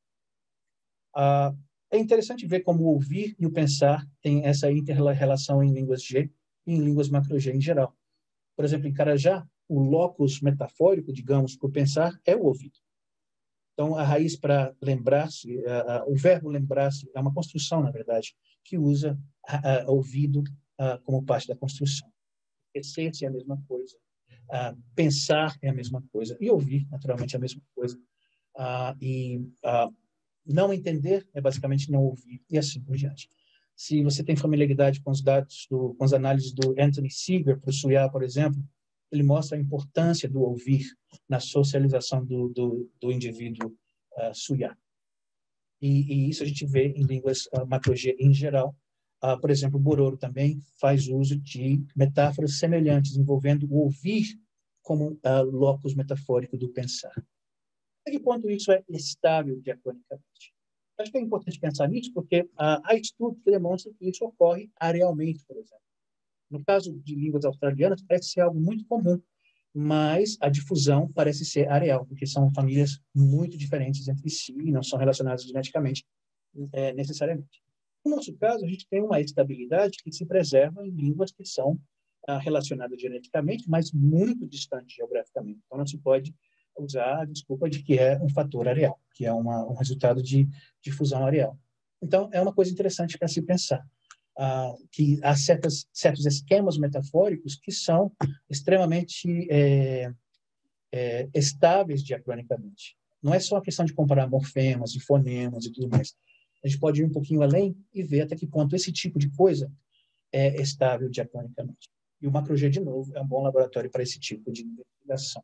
Ah, é interessante ver como o ouvir e o pensar têm essa inter-relação em línguas G e em línguas macro-G em geral. Por exemplo, em Carajá, o locus metafórico, digamos, para o pensar é o ouvido. Então, a raiz para lembrar-se, uh, uh, o verbo lembrar-se é uma construção, na verdade, que usa uh, uh, ouvido uh, como parte da construção. Esquecer-se é a mesma coisa. Uh, pensar é a mesma coisa. E ouvir, naturalmente, é a mesma coisa. Uh, e uh, não entender é basicamente não ouvir, e assim por diante. Se você tem familiaridade com os dados, do, com as análises do Anthony Seeger para o Suyá, por exemplo, ele mostra a importância do ouvir na socialização do, do, do indivíduo uh, Suyá. E, e isso a gente vê em línguas uh, macro-G em geral. Uh, por exemplo, o Bororo também faz uso de metáforas semelhantes, envolvendo o ouvir como uh, locus metafórico do pensar. Até que ponto isso é estável diacronicamente? Acho que é importante pensar nisso, porque uh, há estudos que demonstram que isso ocorre arealmente, por exemplo. No caso de línguas australianas, parece ser algo muito comum, mas a difusão parece ser areal, porque são famílias muito diferentes entre si e não são relacionadas geneticamente é, necessariamente. No nosso caso, a gente tem uma estabilidade que se preserva em línguas que são ah, relacionadas geneticamente, mas muito distantes geograficamente. Então, não se pode usar a desculpa de que é um fator areal, que é uma, um resultado de difusão areal. Então, é uma coisa interessante para se pensar. Uh, que há certas, certos esquemas metafóricos que são extremamente é, é, estáveis diacronicamente. Não é só a questão de comparar morfemas e fonemas e tudo mais. A gente pode ir um pouquinho além e ver até que ponto esse tipo de coisa é estável diacronicamente. E o macro-G, de novo, é um bom laboratório para esse tipo de investigação.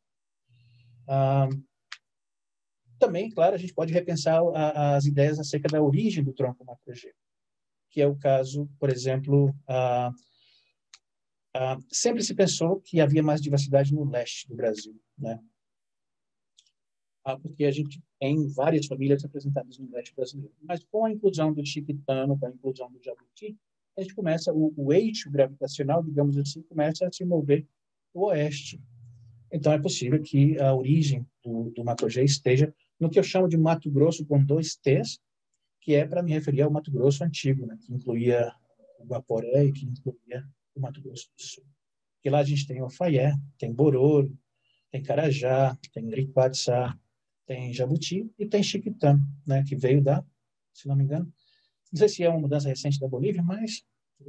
Uh, também, claro, a gente pode repensar a, as ideias acerca da origem do tronco macro-G, que é o caso, por exemplo, ah, ah, sempre se pensou que havia mais diversidade no leste do Brasil, né? Ah, porque a gente tem várias famílias representadas no leste brasileiro. Mas com a inclusão do chiquitano, com a inclusão do jabuti, a gente começa, o, o eixo gravitacional, digamos assim, começa a se mover para o oeste. Então, é possível que a origem do, do macro-G esteja no que eu chamo de Mato Grosso com dois T's, que é para me referir ao Mato Grosso antigo, né, que incluía o Guaporé e que incluía o Mato Grosso do Sul. Porque lá a gente tem Ofaié, tem Bororo, tem Carajá, tem Riquaçá, tem Jabuti e tem Chiquitã, né, que veio da, se não me engano, não sei se é uma mudança recente da Bolívia, mas...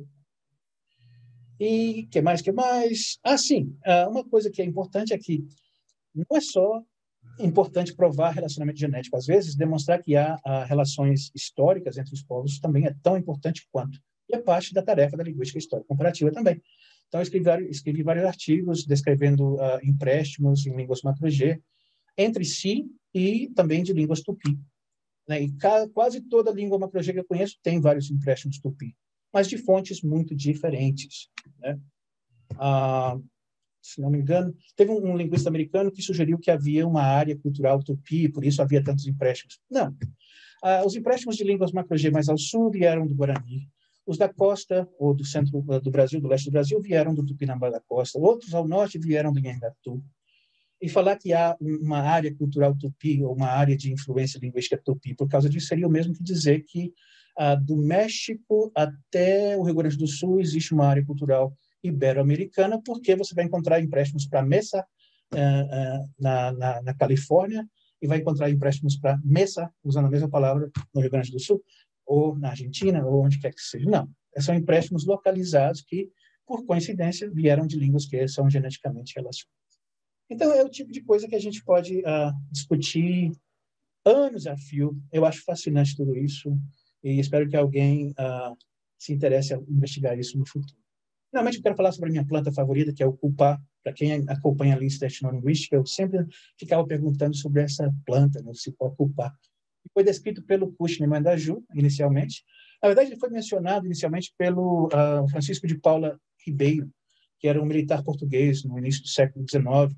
E que mais, que mais? Ah, sim, uma coisa que é importante é que não é só importante provar relacionamento genético. Às vezes, demonstrar que há, há relações históricas entre os povos também é tão importante quanto. E é parte da tarefa da linguística histórica comparativa também. Então, eu escrevi, vários, escrevi vários artigos descrevendo uh, empréstimos em línguas macro-G entre si e também de línguas tupi. Né? E ca, quase toda língua macro-G que eu conheço tem vários empréstimos tupi, mas de fontes muito diferentes. Né? Ah, se não me engano, teve um, um linguista americano que sugeriu que havia uma área cultural tupi, por isso havia tantos empréstimos. Não. Ah, os empréstimos de línguas macro-G mais ao sul vieram do Guarani, Os da costa, ou do centro do Brasil, do leste do Brasil, vieram do Tupinambá da Costa. Outros ao norte vieram do Nhangatu. E falar que há uma área cultural tupi, ou uma área de influência linguística tupi, por causa disso, seria o mesmo que dizer que ah, do México até o Rio Grande do Sul existe uma área cultural ibero-americana, porque você vai encontrar empréstimos para Mesa, ah, ah, na, na, na Califórnia, e vai encontrar empréstimos para Mesa, usando a mesma palavra, no Rio Grande do Sul, ou na Argentina, ou onde quer que seja. Não, são empréstimos localizados que, por coincidência, vieram de línguas que são geneticamente relacionadas. Então, é o tipo de coisa que a gente pode uh, discutir anos a fio. Eu acho fascinante tudo isso e espero que alguém uh, se interesse a investigar isso no futuro. Finalmente, eu quero falar sobre a minha planta favorita, que é o cupá. Para quem acompanha a lista etnolinguística, eu sempre ficava perguntando sobre essa planta, né, o cipó cupá. Foi descrito pelo Cushney Mandaju, inicialmente. Na verdade, ele foi mencionado inicialmente pelo uh, Francisco de Paula Ribeiro, que era um militar português no início do século dezenove,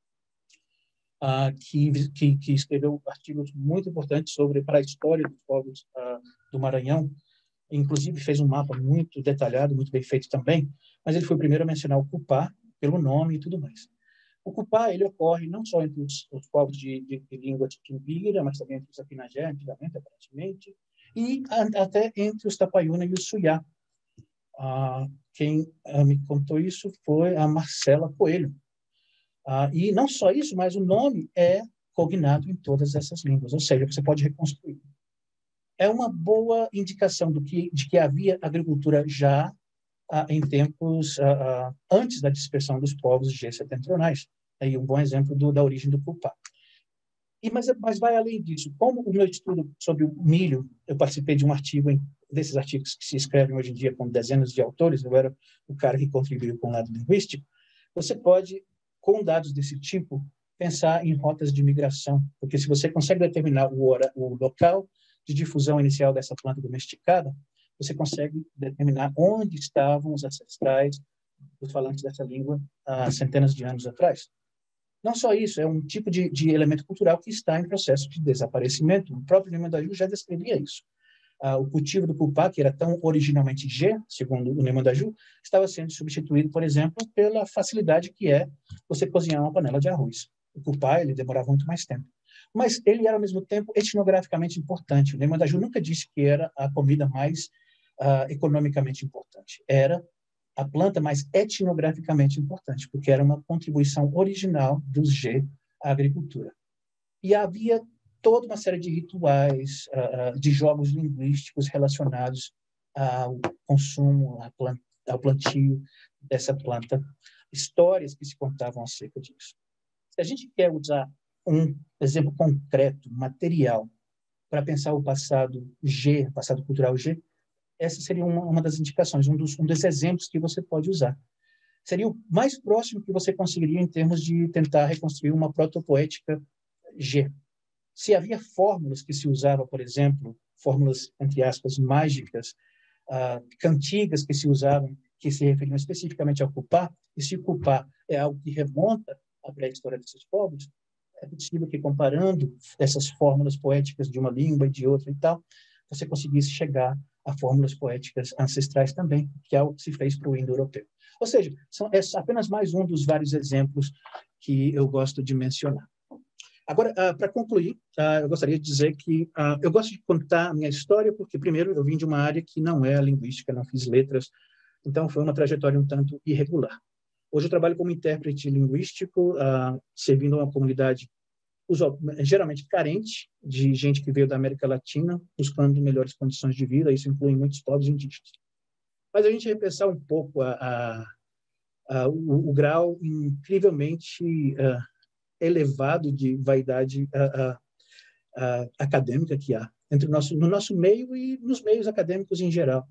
Uh, que, que, que escreveu artigos muito importantes sobre para a história dos povos uh, do Maranhão. Inclusive, fez um mapa muito detalhado, muito bem feito também, mas ele foi o primeiro a mencionar o cupá, pelo nome e tudo mais. O cupá, ele ocorre não só entre os, os povos de, de, de língua timbira, mas também entre os apinagé, antigamente, aparentemente, e a, até entre os tapaiuna e os suyá. Uh, quem uh, me contou isso foi a Marcela Coelho. Ah, e não só isso, mas o nome é cognado em todas essas línguas, ou seja, você pode reconstruir. É uma boa indicação do que, de que havia agricultura já ah, em tempos ah, ah, antes da dispersão dos povos G-setentrionais. Aí um bom exemplo do, da origem do cupá. E, mas, mas vai além disso. Como o meu estudo sobre o milho, eu participei de um artigo, em, desses artigos que se escrevem hoje em dia com dezenas de autores, eu era o cara que contribuiu com o lado linguístico, você pode, com dados desse tipo, pensar em rotas de migração, porque se você consegue determinar o, hora, o local de difusão inicial dessa planta domesticada, você consegue determinar onde estavam os ancestrais dos falantes dessa língua há centenas de anos atrás. Não só isso, é um tipo de, de elemento cultural que está em processo de desaparecimento. O próprio Ney Mandaju já descrevia isso. Ah, o cultivo do cupá, que era tão originalmente G, segundo o Ney Mandaju, estava sendo substituído, por exemplo, pela facilidade que é você cozinhar uma panela de arroz. O cupá, ele demorava muito mais tempo. Mas ele era, ao mesmo tempo, etnograficamente importante. O Ney Mandaju nunca disse que era a comida mais ah, economicamente importante. Era a planta mais etnograficamente importante, porque era uma contribuição original dos G à agricultura. E havia toda uma série de rituais, uh, de jogos linguísticos relacionados ao consumo, ao plantio dessa planta, histórias que se contavam acerca disso. Se a gente quer usar um exemplo concreto, material, para pensar o passado G, passado cultural G, essa seria uma, uma das indicações, um dos, um dos exemplos que você pode usar. Seria o mais próximo que você conseguiria em termos de tentar reconstruir uma protopoética G. Se havia fórmulas que se usavam, por exemplo, fórmulas, entre aspas, mágicas, uh, cantigas que se usavam, que se referiam especificamente ao cupá, e se o cupá é algo que remonta à pré-história desses povos, é possível que, comparando essas fórmulas poéticas de uma língua e de outra e tal, você conseguisse chegar a fórmulas poéticas ancestrais também, que é algo que se fez para o indo-europeu. Ou seja, são, é apenas mais um dos vários exemplos que eu gosto de mencionar. Agora, uh, para concluir, uh, eu gostaria de dizer que uh, eu gosto de contar a minha história, porque, primeiro, eu vim de uma área que não é a linguística, não fiz letras, então foi uma trajetória um tanto irregular. Hoje eu trabalho como intérprete linguístico, uh, servindo a uma comunidade usual, geralmente carente, de gente que veio da América Latina, buscando melhores condições de vida, isso inclui muitos povos indígenas. Mas a gente repensar um pouco a, a, a, o, o grau incrivelmente uh, elevado de vaidade uh, uh, uh, acadêmica que há entre o nosso, no nosso meio e nos meios acadêmicos em geral.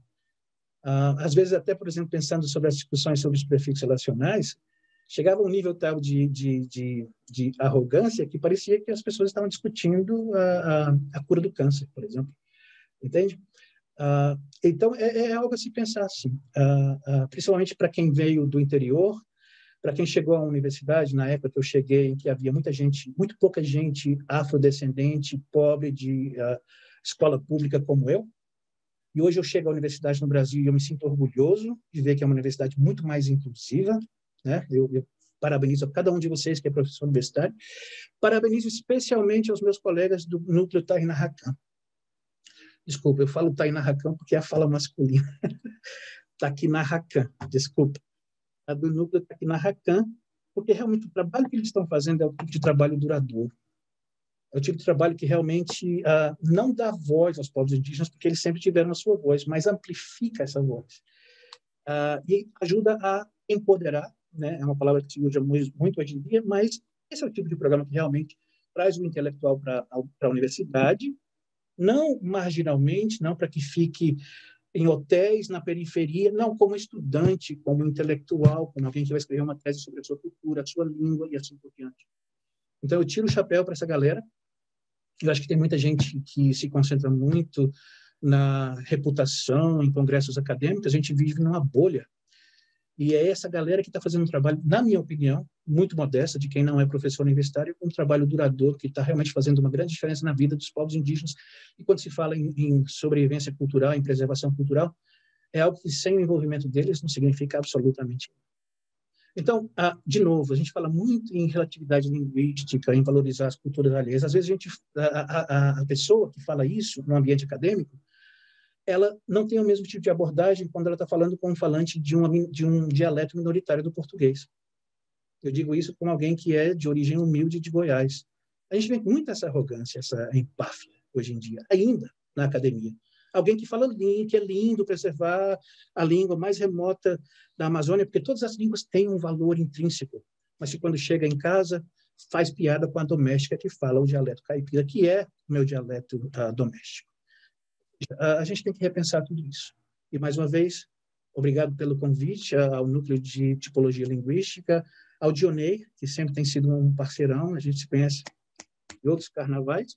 Uh, às vezes, até, por exemplo, pensando sobre as discussões sobre os prefixos relacionais, chegava a um nível tal de, de, de, de arrogância que parecia que as pessoas estavam discutindo a, a, a cura do câncer, por exemplo. Entende? Uh, então, é, é algo a se pensar assim, uh, uh, principalmente para quem veio do interior, para quem chegou à universidade, na época que eu cheguei, em que havia muita gente, muito pouca gente afrodescendente, pobre, de uh, escola pública como eu. E hoje eu chego à universidade no Brasil e eu me sinto orgulhoso de ver que é uma universidade muito mais inclusiva, né? Eu, eu parabenizo a cada um de vocês que é professor universitário. Parabenizo especialmente aos meus colegas do Núcleo Tainá Rakan. Desculpa, eu falo Tainá Rakan porque é a fala masculina. Tainá Rakan, desculpa. A do Núcleo Tainá Rakan, porque realmente o trabalho que eles estão fazendo é o tipo de trabalho duradouro. É o tipo de trabalho que realmente uh, não dá voz aos povos indígenas, porque eles sempre tiveram a sua voz, mas amplifica essa voz. Uh, e ajuda a empoderar, né? É uma palavra que se usa muito hoje em dia, mas esse é o tipo de programa que realmente traz o intelectual para a universidade, não marginalmente, não para que fique em hotéis, na periferia, não como estudante, como intelectual, como alguém que vai escrever uma tese sobre a sua cultura, a sua língua e assim por diante. Então, eu tiro o chapéu para essa galera. Eu acho que tem muita gente que se concentra muito na reputação, em congressos acadêmicos. A gente vive numa bolha. E é essa galera que está fazendo um trabalho, na minha opinião, muito modesta, de quem não é professor universitário, um trabalho duradouro, que está realmente fazendo uma grande diferença na vida dos povos indígenas. E quando se fala em, em sobrevivência cultural, em preservação cultural, é algo que, sem o envolvimento deles, não significa absolutamente nada. Então, ah, de novo, a gente fala muito em relatividade linguística, em valorizar as culturas alheias. Às vezes, a, gente, a, a, a pessoa que fala isso no ambiente acadêmico, ela não tem o mesmo tipo de abordagem quando ela está falando com um falante de, uma, de um dialeto minoritário do português. Eu digo isso como alguém que é de origem humilde de Goiás. A gente vê muito essa arrogância, essa empáfia, hoje em dia, ainda na academia. Alguém que fala que é lindo preservar a língua mais remota da Amazônia, porque todas as línguas têm um valor intrínseco, mas que quando chega em casa faz piada com a doméstica que fala o dialeto caipira, que é o meu dialeto uh, doméstico. Uh, a gente tem que repensar tudo isso. E, mais uma vez, obrigado pelo convite ao Núcleo de Tipologia Linguística, ao Dionei, que sempre tem sido um parceirão, a gente se conhece em outros carnavais,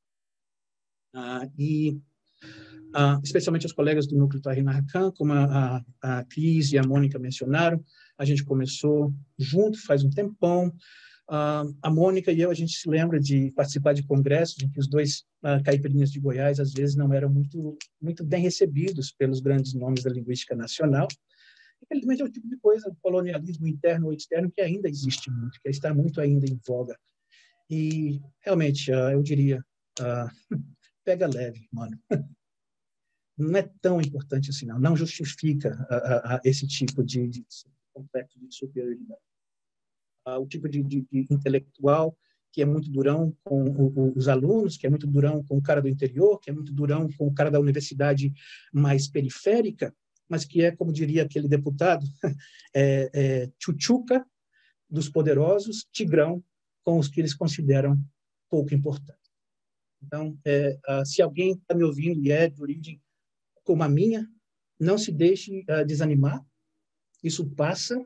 uh, e Uh, especialmente os colegas do Núcleo Tainá Rakan, como a, a, a Cris e a Mônica mencionaram. A gente começou junto faz um tempão. Uh, a Mônica e eu, a gente se lembra de participar de congressos em que os dois uh, caipirinhas de Goiás, às vezes, não eram muito, muito bem recebidos pelos grandes nomes da linguística nacional. Infelizmente, é o tipo de coisa, o colonialismo interno ou externo, que ainda existe muito, que está muito ainda em voga. E, realmente, uh, eu diria, uh, pega leve, mano. Não é tão importante assim, não. Não justifica a, a, a esse tipo de, de complexo de superioridade. Ah, o tipo de, de, de intelectual que é muito durão com o, o, os alunos, que é muito durão com o cara do interior, que é muito durão com o cara da universidade mais periférica, mas que é, como diria aquele deputado, é, é, tchutchuca dos poderosos, tigrão com os que eles consideram pouco importantes. Então, é, ah, se alguém está me ouvindo e é de origem como a minha, não se deixe uh, desanimar, isso passa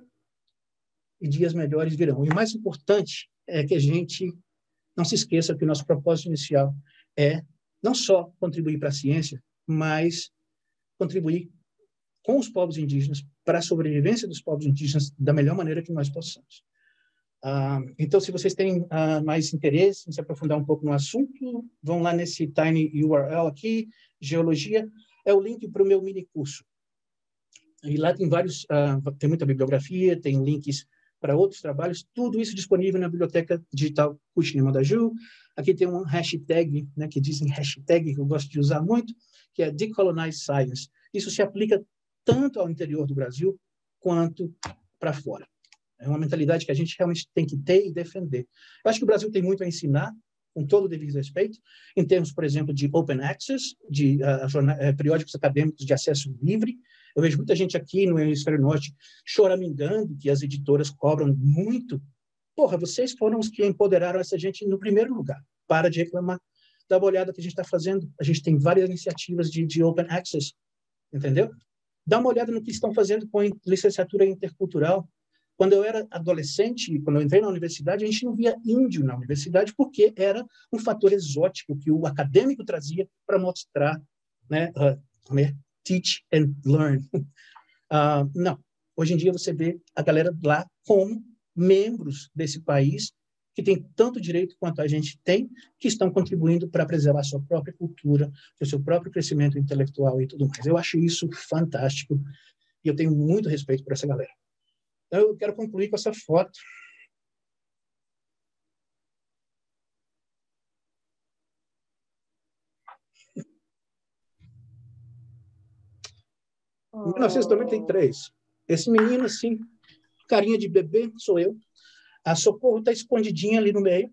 e dias melhores virão. E o mais importante é que a gente não se esqueça que o nosso propósito inicial é não só contribuir para a ciência, mas contribuir com os povos indígenas, para a sobrevivência dos povos indígenas da melhor maneira que nós possamos. Uh, então, se vocês têm uh, mais interesse em se aprofundar um pouco no assunto, vão lá nesse Tiny U R L aqui, Geologia, é o link para o meu mini curso. E lá tem vários, uh, tem muita bibliografia, tem links para outros trabalhos, tudo isso disponível na Biblioteca Digital Koochni Mandaju. Aqui tem um hashtag, né, que dizem hashtag, que eu gosto de usar muito, que é Decolonize Science. Isso se aplica tanto ao interior do Brasil quanto para fora. É uma mentalidade que a gente realmente tem que ter e defender. Eu acho que o Brasil tem muito a ensinar, com todo o devido respeito, em termos, por exemplo, de open access, de uh, jornal, uh, periódicos acadêmicos de acesso livre. Eu vejo muita gente aqui no Hemisfério Norte choramingando que as editoras cobram muito. Porra, vocês foram os que empoderaram essa gente no primeiro lugar. Para de reclamar. Dá uma olhada que a gente está fazendo. A gente tem várias iniciativas de, de open access, entendeu? Dá uma olhada no que estão fazendo com a licenciatura intercultural. Quando eu era adolescente, quando eu entrei na universidade, a gente não via índio na universidade porque era um fator exótico que o acadêmico trazia para mostrar, né, uh, né, teach and learn. Uh, não. Hoje em dia você vê a galera lá como membros desse país que têm tanto direito quanto a gente tem, que estão contribuindo para preservar a sua própria cultura, o seu próprio crescimento intelectual e tudo mais. Eu acho isso fantástico e eu tenho muito respeito por essa galera. Então, eu quero concluir com essa foto. Em mil novecentos e noventa e três, esse menino, assim, carinha de bebê, sou eu. A Socorro está escondidinha ali no meio.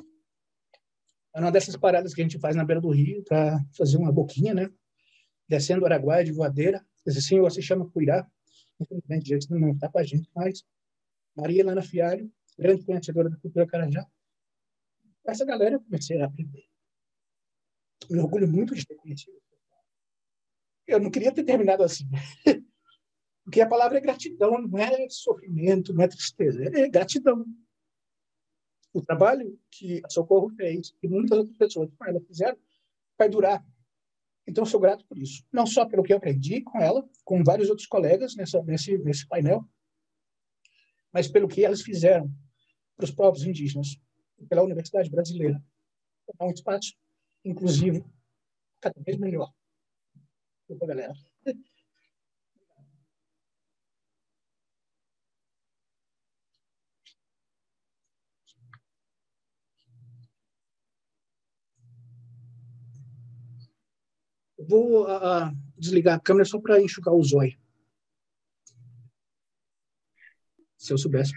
É uma dessas paradas que a gente faz na beira do rio para fazer uma boquinha, né? Descendo o Araguaia de voadeira. Esse senhor se chama Cuirá. Infelizmente, gente não está com a gente, mas Maria Helena Fialho, grande conhecedora da cultura Carajá. Essa galera eu comecei a aprender. Me orgulho muito de ter conhecido. Eu não queria ter terminado assim. Porque a palavra é gratidão, não é sofrimento, não é tristeza, é gratidão. O trabalho que a Socorro fez, e muitas outras pessoas com ela fizeram, vai durar. Então, eu sou grato por isso. Não só pelo que eu aprendi com ela, com vários outros colegas nessa, nesse, nesse painel, mas pelo que elas fizeram para os povos indígenas, pela Universidade Brasileira. É um espaço inclusivo cada vez melhor. Opa, galera. Vou uh, desligar a câmera só para enxugar o zóio. Se eu soubesse.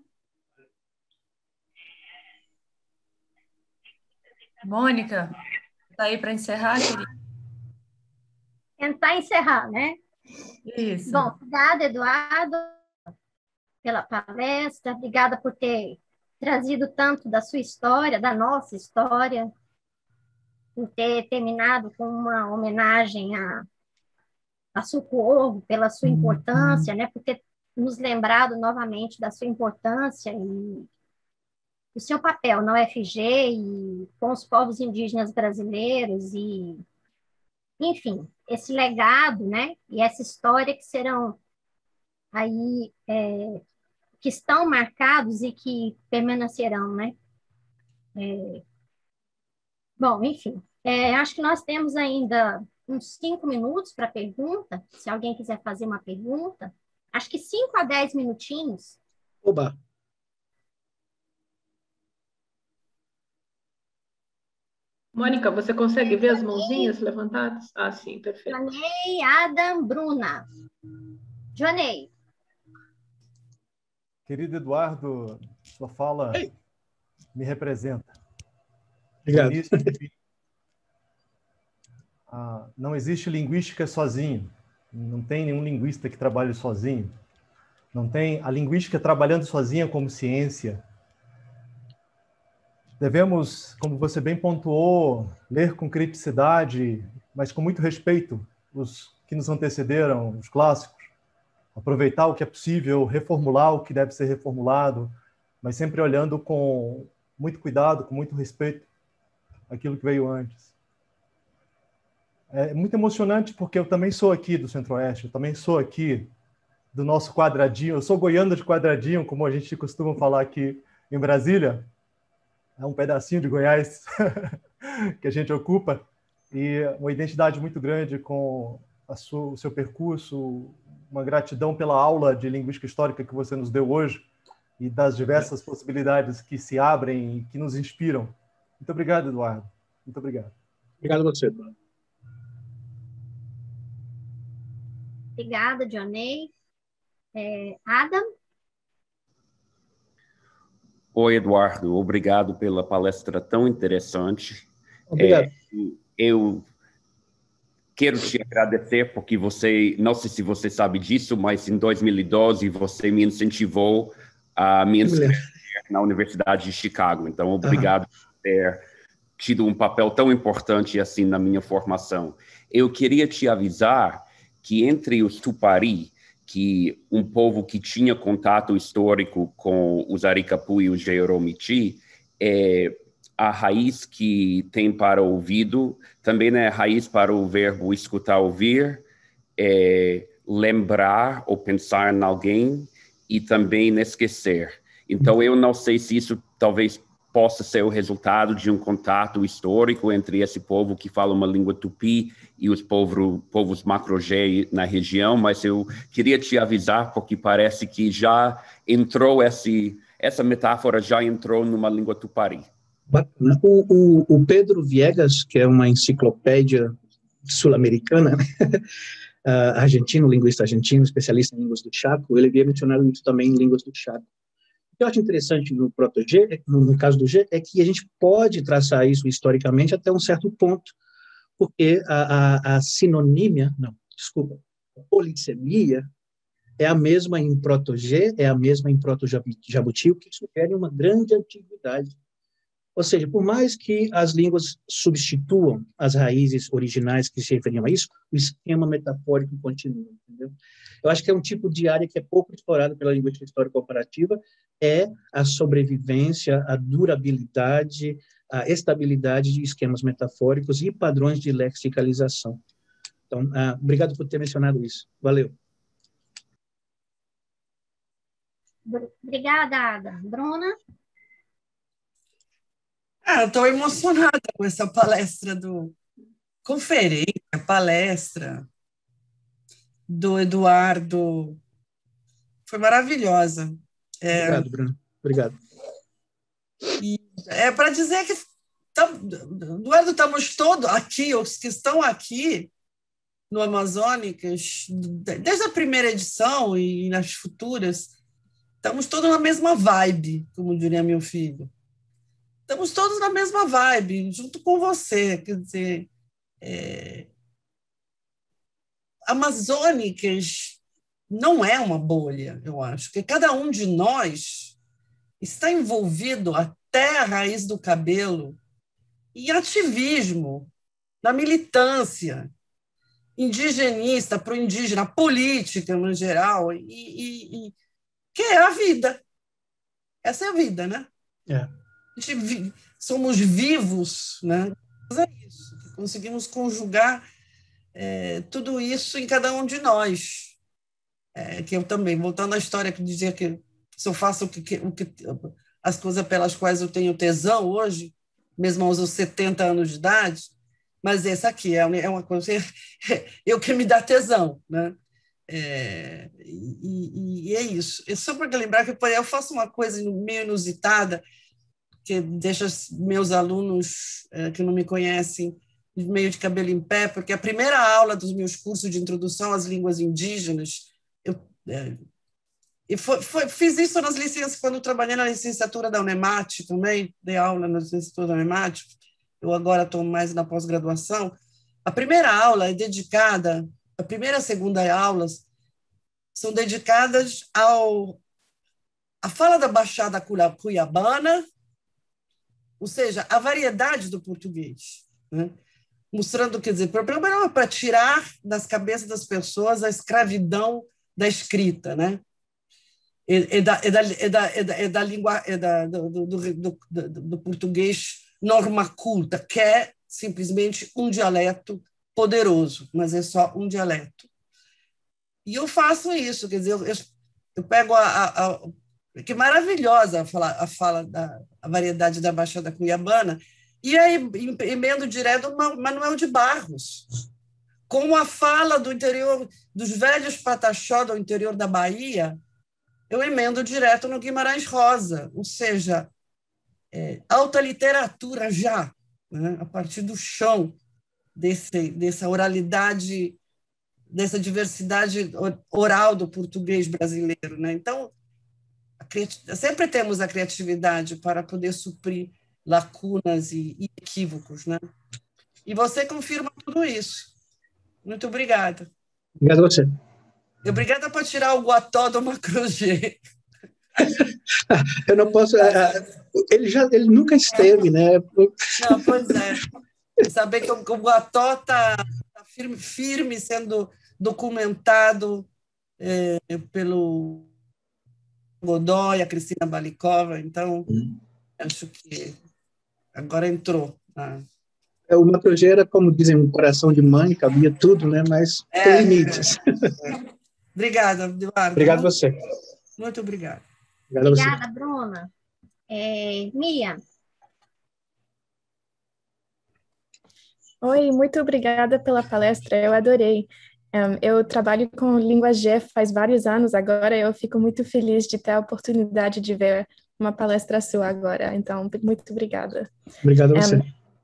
Mônica, tá aí para encerrar, querida? Tentar encerrar, né? Isso. Bom, obrigada, Eduardo, pela palestra. Obrigada por ter trazido tanto da sua história, da nossa história, por ter terminado com uma homenagem a, a Socorro, pela sua importância, né? Por ter nos lembrado novamente da sua importância e o seu papel na U F G e com os povos indígenas brasileiros e, enfim, esse legado, né? E essa história que serão aí, é, que estão marcados e que permanecerão, né? É, bom, enfim, é, acho que nós temos ainda uns cinco minutos para pergunta, se alguém quiser fazer uma pergunta. Acho que cinco a dez minutinhos. Oba! Mônica, você consegue ver as mãozinhas levantadas? Ah, sim, perfeito. Jonei, Adam, Bruna. Jonei. Querido Eduardo, sua fala Ei. me representa. Obrigado. Início, ah, não existe linguística sozinho. Não tem nenhum linguista que trabalhe sozinho. Não tem a linguística trabalhando sozinha como ciência. Devemos, como você bem pontuou, ler com criticidade, mas com muito respeito os que nos antecederam, os clássicos. Aproveitar o que é possível, reformular o que deve ser reformulado, mas sempre olhando com muito cuidado, com muito respeito aquilo que veio antes. É muito emocionante porque eu também sou aqui do Centro-Oeste, eu também sou aqui do nosso quadradinho, eu sou goiano de quadradinho, como a gente costuma falar aqui em Brasília. É um pedacinho de Goiás que a gente ocupa, e uma identidade muito grande com a sua, o seu percurso, uma gratidão pela aula de linguística histórica que você nos deu hoje e das diversas possibilidades que se abrem e que nos inspiram. Muito obrigado, Eduardo. Muito obrigado. Obrigado a você, Eduardo. Obrigada, Jonei. É, Adam? Oi, Eduardo. Obrigado pela palestra tão interessante. Obrigado. É, eu quero te agradecer porque você, não sei se você sabe disso, mas em dois mil e doze você me incentivou a me inscrever na Universidade de Chicago. Então, obrigado uhum. por ter tido um papel tão importante assim na minha formação. Eu queria te avisar que entre os Tupari, que um povo que tinha contato histórico com os Aricapu e os Jeoromiti, é a raiz que tem para o ouvido, também é a raiz para o verbo escutar, ouvir, é lembrar ou pensar em alguém e também esquecer. Então, eu não sei se isso talvez possa ser o resultado de um contato histórico entre esse povo que fala uma língua tupi e os povo, povos macro-G na região, mas eu queria te avisar, porque parece que já entrou, esse, essa metáfora já entrou numa língua tupari. Bacana. O, o, o Pedro Viegas, que é uma enciclopédia sul-americana, uh, argentino, linguista argentino, especialista em línguas do Chaco, ele havia mencionado isso também em línguas do Chaco. O que eu acho interessante no proto-G, no, no caso do G, é que a gente pode traçar isso historicamente até um certo ponto, porque a, a, a sinonímia, não, desculpa, a polissemia é a mesma em proto-G, é a mesma em proto-jabuti, o que sugere uma grande antiguidade. Ou seja, por mais que as línguas substituam as raízes originais que se referiam a isso, o esquema metafórico continua, entendeu? Eu acho que é um tipo de área que é pouco explorado pela linguística histórica comparativa, é a sobrevivência, a durabilidade, a estabilidade de esquemas metafóricos e padrões de lexicalização. Então, ah, obrigado por ter mencionado isso. Valeu. Obrigada, Ada. Bruna? Ah, eu estou emocionada com essa palestra do... Conferência, palestra do Eduardo. Foi maravilhosa. É, obrigado, Bruno. Obrigado. E é para dizer que, tá, Eduardo, estamos todos aqui, os que estão aqui no Amazônicas, desde a primeira edição e nas futuras, estamos todos na mesma vibe, como diria meu filho. Estamos todos na mesma vibe, junto com você. Quer dizer, é... Amazônicas não é uma bolha, eu acho, porque cada um de nós está envolvido até a raiz do cabelo em ativismo, na militância indigenista, pro-indígena, política no geral, e, e, e que é a vida. Essa é a vida, né? É. A gente, somos vivos, né? É isso, conseguimos conjugar é, tudo isso em cada um de nós. É, que eu também, voltando à história que dizia que se eu faço o que, o que, as coisas pelas quais eu tenho tesão hoje, mesmo aos setenta anos de idade, mas essa aqui é, é uma coisa, eu que me dá tesão, né? É, e, e é isso. É só para lembrar que eu faço uma coisa meio inusitada, que deixa meus alunos é, que não me conhecem meio de cabelo em pé, porque a primeira aula dos meus cursos de introdução às línguas indígenas, eu, é, e foi, foi, fiz isso nas licenças, quando eu trabalhei na licenciatura da UNEMAT também, dei aula na licenciatura da UNEMAT, eu agora estou mais na pós-graduação. A primeira aula é dedicada, a primeira e a segunda aulas são dedicadas ao, à fala da Baixada Cuiabana, ou seja, a variedade do português, né? Mostrando, quer dizer, para tirar das cabeças das pessoas a escravidão da escrita, né? É, é, da, é, da, é, da, é, da, é da língua, é da, do, do, do, do, do português norma culta, que é simplesmente um dialeto poderoso, mas é só um dialeto. E eu faço isso, quer dizer, eu, eu, eu pego a, a, a que é maravilhosa a fala, a fala da a variedade da Baixada Cuiabana, e aí emendo direto o Manuel de Barros, com a fala do interior, dos velhos pataxó do interior da Bahia, eu emendo direto no Guimarães Rosa, ou seja, é, alta literatura já, né, a partir do chão desse, dessa oralidade, dessa diversidade oral do português brasileiro, né? Então, sempre temos a criatividade para poder suprir lacunas e, e equívocos, né? E você confirma tudo isso. Muito obrigada. Obrigado a você. Obrigada por tirar o guató do macro-G. Eu não posso... Ele, já, ele nunca esteve, né? Não, pois é. Saber que o, o guató está tá firme, firme, sendo documentado é, pelo Godoy, a Cristina Balikova, então hum. acho que agora entrou. Ah. É, o macro-G era, como dizem, um coração de mãe, cabia tudo, né? Mas é, tem limites. É, é. Obrigada, Eduardo. Obrigado a você. Muito obrigada. Obrigada, Bruna. É, Mia, Oi, muito obrigada pela palestra, eu adorei. Um, eu trabalho com língua G faz vários anos agora, eu fico muito feliz de ter a oportunidade de ver uma palestra sua agora, então, muito obrigada. Obrigado a você. Um,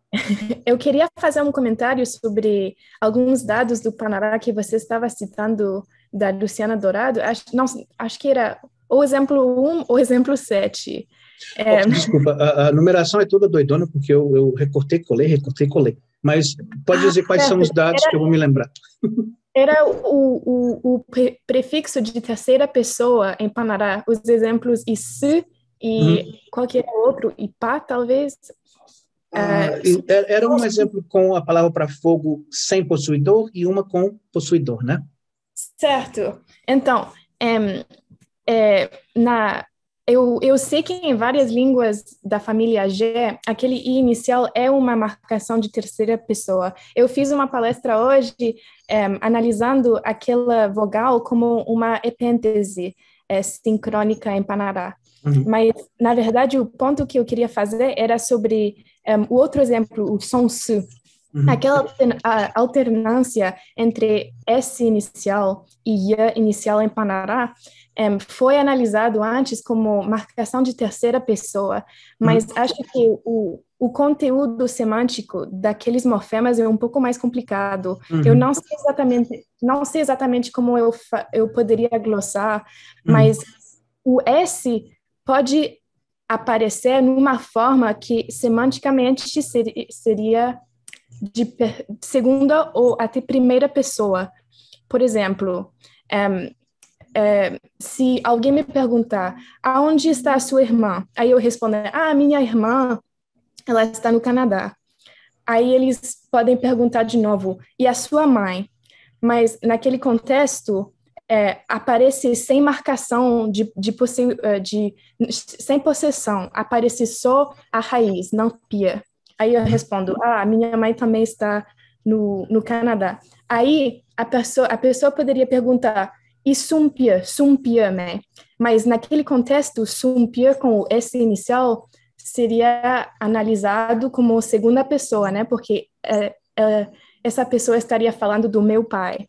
eu queria fazer um comentário sobre alguns dados do Panará que você estava citando da Luciana Dourado, acho, não, acho que era o exemplo um ou exemplo sete. É... Oh, desculpa, a, a numeração é toda doidona, porque eu, eu recortei, colei, recortei, colei. Mas pode dizer ah, quais é, são os dados era, que eu vou me lembrar. Era o, o, o prefixo de terceira pessoa em Panará, os exemplos e se e uhum. qualquer outro, e pá, talvez. Ah, uh, era um exemplo com a palavra para fogo sem possuidor e uma com possuidor, né? Certo. Então, é, é, na... Eu, eu sei que em várias línguas da família G, aquele I inicial é uma marcação de terceira pessoa. Eu fiz uma palestra hoje é, analisando aquela vogal como uma epêntese é, sincrônica em Panará. Uhum. Mas, na verdade, o ponto que eu queria fazer era sobre um, o outro exemplo, o som su. Uhum. Aquela a alternância entre S inicial e I inicial em Panará um, foi analisado antes como marcação de terceira pessoa, mas uhum. acho que o, o conteúdo semântico daqueles morfemas é um pouco mais complicado. Uhum. Eu não sei exatamente, não sei exatamente como eu, eu poderia glossar, uhum. mas o S pode aparecer numa forma que semanticamente seria, seria de segunda ou até primeira pessoa. Por exemplo, um, um, se alguém me perguntar aonde está a sua irmã, aí eu responder, ah, minha irmã, ela está no Canadá. Aí eles podem perguntar de novo, e a sua mãe? Mas naquele contexto, é, aparece sem marcação, de, de, de, sem possessão, aparece só a raiz, não pia. Aí eu respondo, ah, minha mãe também está no, no Canadá. Aí a pessoa, a pessoa poderia perguntar, e sumpia, sumpia, né? Mas naquele contexto, sumpia com o S inicial seria analisado como segunda pessoa, né? Porque é, é, essa pessoa estaria falando do meu pai.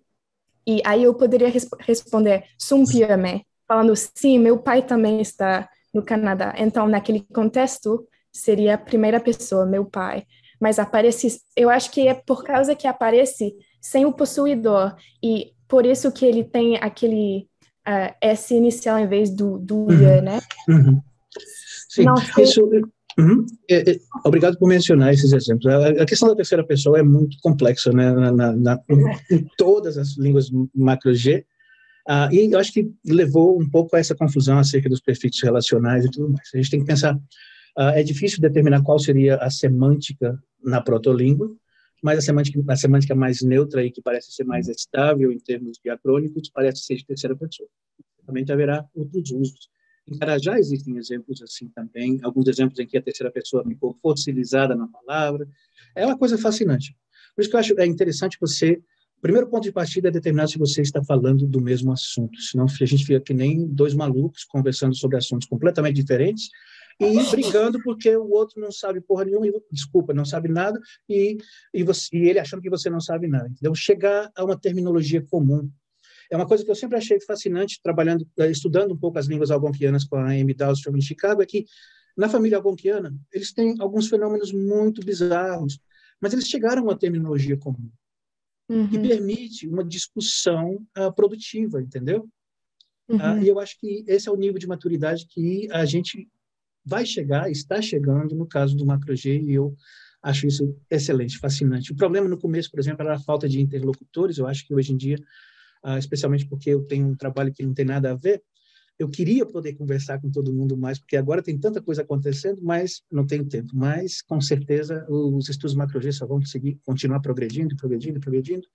E aí eu poderia resp- responder, sumpia-me, falando, sim, meu pai também está no Canadá. Então, naquele contexto, seria a primeira pessoa, meu pai. Mas aparece, eu acho que é por causa que aparece sem o possuidor, e por isso que ele tem aquele uh, S inicial em vez do, do uhum. ia, né? Uhum. Sim, Não, isso... Uhum. É, é, obrigado por mencionar esses exemplos. A, a questão da terceira pessoa é muito complexa, né, na, na, na, em todas as línguas macro G, uh, e eu acho que levou um pouco a essa confusão acerca dos prefixos relacionais e tudo mais. A gente tem que pensar, uh, é difícil determinar qual seria a semântica na protolíngua, mas a semântica, a semântica mais neutra e que parece ser mais estável em termos diacrônicos parece ser de terceira pessoa. Também haverá outros usos. Em Carajá existem exemplos assim também, alguns exemplos em que a terceira pessoa ficou fossilizada na palavra. É uma coisa fascinante. Por isso que eu acho é interessante você... O primeiro ponto de partida é determinar se você está falando do mesmo assunto, senão a gente fica que nem dois malucos conversando sobre assuntos completamente diferentes e brigando porque o outro não sabe porra nenhuma, desculpa, não sabe nada, e, e, você, e ele achando que você não sabe nada. Então, chegar a uma terminologia comum. É uma coisa que eu sempre achei fascinante, trabalhando, estudando um pouco as línguas algonquianas com a Amy Dahlstrom em Chicago, é que na família algonquiana eles têm alguns fenômenos muito bizarros, mas eles chegaram a uma terminologia comum, uhum. que permite uma discussão uh, produtiva, entendeu? Uhum. Uh, e eu acho que esse é o nível de maturidade que a gente vai chegar, está chegando no caso do macro G, e eu acho isso excelente, fascinante. O problema no começo, por exemplo, era a falta de interlocutores. Eu acho que hoje em dia, Uh, especialmente porque eu tenho um trabalho que não tem nada a ver, eu queria poder conversar com todo mundo mais, porque agora tem tanta coisa acontecendo, mas não tenho tempo. Mas, com certeza, os estudos macro-G só vão conseguir continuar progredindo, progredindo, progredindo,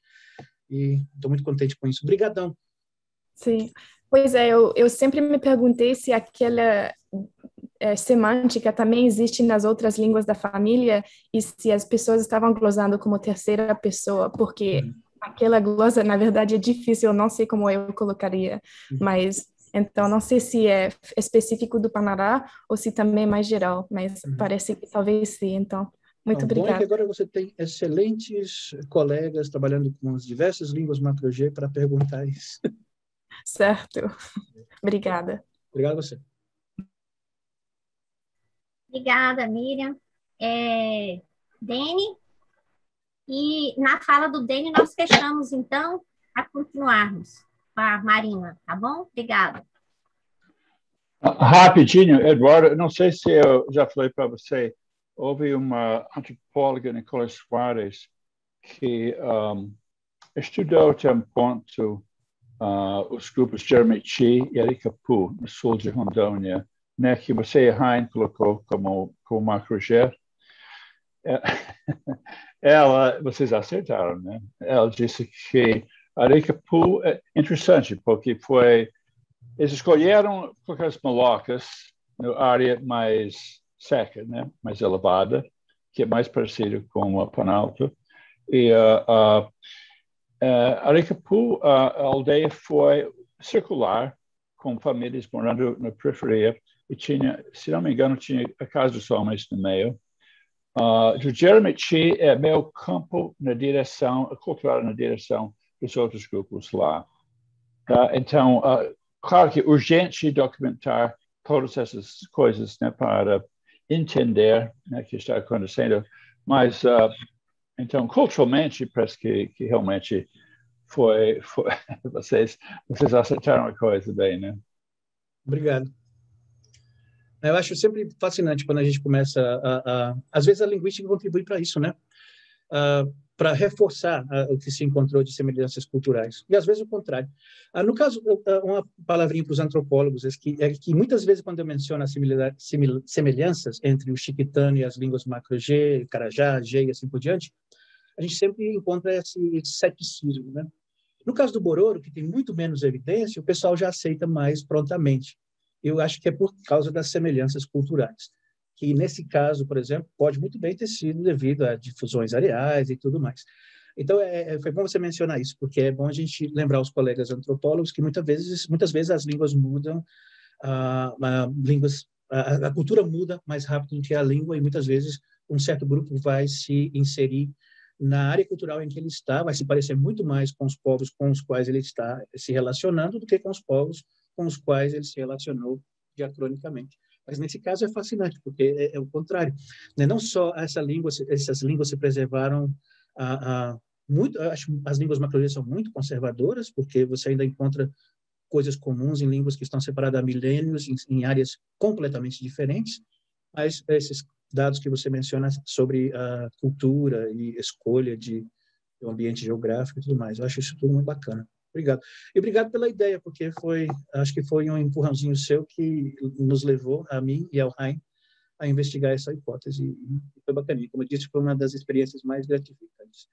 e estou muito contente com isso. Obrigadão. Sim, pois é, eu, eu sempre me perguntei se aquela é, semântica também existe nas outras línguas da família e se as pessoas estavam glosando como terceira pessoa, porque... Hum. Aquela glosa, na verdade, é difícil, eu não sei como eu colocaria, mas, então, não sei se é específico do Panará ou se também é mais geral, mas uhum. parece que talvez sim, então, Muito Então, bom é que obrigada. agora você tem excelentes colegas trabalhando com as diversas línguas macro-G para perguntar isso. Certo. Obrigada. Obrigado a você. Obrigada, Miriam. É, Dene, e na fala do Dene nós fechamos, então, a continuarmos com a Marina, tá bom? Obrigada. Rapidinho, Eduardo, não sei se eu já falei para você, houve uma antropóloga, Nicola Soares, que um, estudou até um ponto uh, os grupos Jeremy Chi e Aricapu, no sul de Rondônia, né, que você, Hein, colocou como, como macro-G. Ela, vocês acertaram, né? Ela disse que Aricapu é interessante, porque foi eles escolheram porque as Molucas, na área mais seca, né, mais elevada, que é mais parecido com o Planalto. E uh, uh, uh, Aricapu, uh, a aldeia foi circular, com famílias morando na periferia, e tinha, se não me engano, tinha a Casa dos Homens no meio. Uh, o Jeremy Chi é meio campo na direção, cultural na direção dos outros grupos lá. Uh, então, uh, claro que é urgente documentar todas essas coisas, né, para entender, né, o que está acontecendo, mas, uh, então, culturalmente, parece que, que realmente foi, foi vocês, vocês acertaram a coisa bem, né? Obrigado. Eu acho sempre fascinante quando a gente começa a... a, a às vezes a linguística contribui para isso, né? Uh, para reforçar uh, o que se encontrou de semelhanças culturais. E, às vezes, o contrário. Uh, no caso, uh, uma palavrinha para os antropólogos é que, é que, muitas vezes, quando eu menciono as semelhanças entre o chiquitano e as línguas macro-G, carajá, G e assim por diante, a gente sempre encontra esse, esse ceticismo, né? No caso do Bororo, que tem muito menos evidência, o pessoal já aceita mais prontamente. Eu acho que é por causa das semelhanças culturais, que nesse caso, por exemplo, pode muito bem ter sido devido a difusões areais e tudo mais. Então, é, foi bom você mencionar isso, porque é bom a gente lembrar os colegas antropólogos que muitas vezes, muitas vezes as línguas mudam, a, a, línguas, a, a cultura muda mais rápido do que a língua, e muitas vezes um certo grupo vai se inserir na área cultural em que ele está, vai se parecer muito mais com os povos com os quais ele está se relacionando do que com os povos com os quais ele se relacionou diacronicamente. Mas, nesse caso, é fascinante, porque é, é o contrário. Né? Não só essa língua, essas línguas se preservaram, a, a, muito, acho, as línguas macro-G são muito conservadoras, porque você ainda encontra coisas comuns em línguas que estão separadas há milênios, em, em áreas completamente diferentes, mas esses dados que você menciona sobre a cultura e escolha de, de um ambiente geográfico e tudo mais, eu acho isso tudo muito bacana. Obrigado. E obrigado pela ideia, porque foi, acho que foi um empurrãozinho seu que nos levou, a mim e ao Hein, a investigar essa hipótese. E foi bacana. Como eu disse, foi uma das experiências mais gratificantes.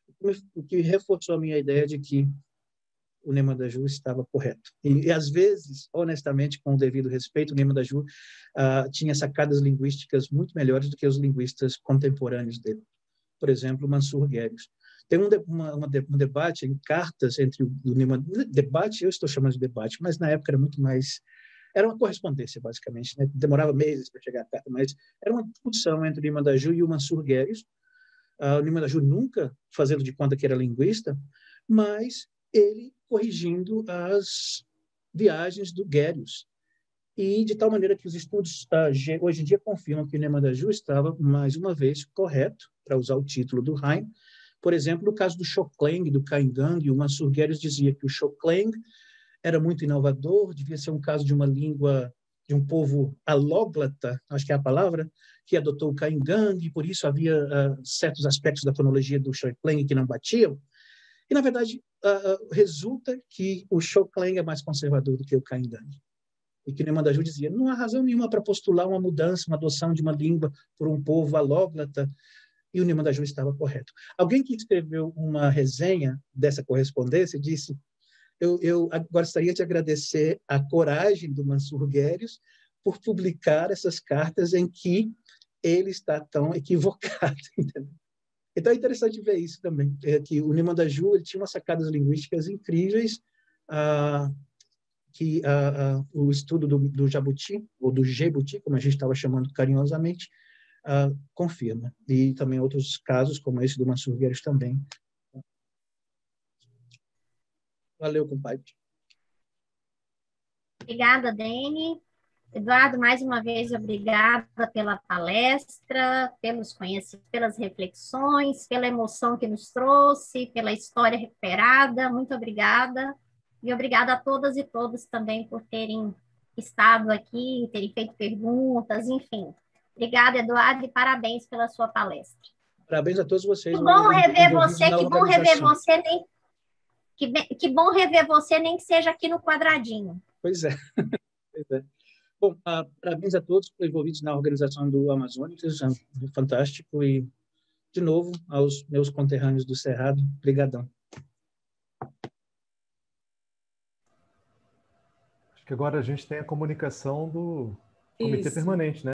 O que reforçou a minha ideia de que o Nema da Ju estava correto. E, e, às vezes, honestamente, com o devido respeito, o Nema da Ju uh, tinha sacadas linguísticas muito melhores do que os linguistas contemporâneos dele. Por exemplo, Mansur Guedes. Tem um, de, uma, uma de, um debate em cartas entre o, o Nema... Debate, eu estou chamando de debate, mas na época era muito mais... Era uma correspondência, basicamente. Né? Demorava meses para chegar a carta, mas era uma discussão entre o Nema da Ju e o Mansur Guedes. Uh, o Nema da Ju nunca fazendo de conta que era linguista, mas ele corrigindo as viagens do Guérius. E de tal maneira que os estudos uh, hoje em dia confirmam que o Nema da Ju estava, mais uma vez, correto, para usar o título do Hein. Por exemplo, no caso do Xokleng, do Caingang, o Mansur Guedes dizia que o Xokleng era muito inovador, devia ser um caso de uma língua, de um povo alóglata, acho que é a palavra, que adotou o Caingang, e por isso havia uh, certos aspectos da fonologia do Xokleng que não batiam. E, na verdade, uh, uh, resulta que o Xokleng é mais conservador do que o Caingang. E que o Nema da Ju dizia, não há razão nenhuma para postular uma mudança, uma adoção de uma língua por um povo alóglata, e o Nema da Ju estava correto. Alguém que escreveu uma resenha dessa correspondência disse, eu, eu gostaria de agradecer a coragem do Mansur Guedes por publicar essas cartas em que ele está tão equivocado, entendeu? Então, é interessante ver isso também, é que o Nema da Ju ele tinha umas sacadas linguísticas incríveis, ah, que ah, ah, o estudo do, do jabuti, ou do jebuti, como a gente estava chamando carinhosamente, uh, confirma. E também outros casos, como esse do Mansur Guedes também. Valeu, compadre. Obrigada, Dene. Eduardo, mais uma vez, obrigada pela palestra, pelos conhecimentos, pelas reflexões, pela emoção que nos trouxe, pela história recuperada. Muito obrigada. E obrigada a todas e todos também por terem estado aqui, terem feito perguntas, enfim. Obrigada, Eduardo, e parabéns pela sua palestra. Parabéns a todos vocês. Que bom rever você, que bom rever você, nem, que, que bom rever você, nem que seja aqui no quadradinho. Pois é. Pois é. Bom, uh, parabéns a todos que envolvidos na organização do Amazônicas, fantástico, e, de novo, aos meus conterrâneos do Cerrado, brigadão. Acho que agora a gente tem a comunicação do comitê permanente, né?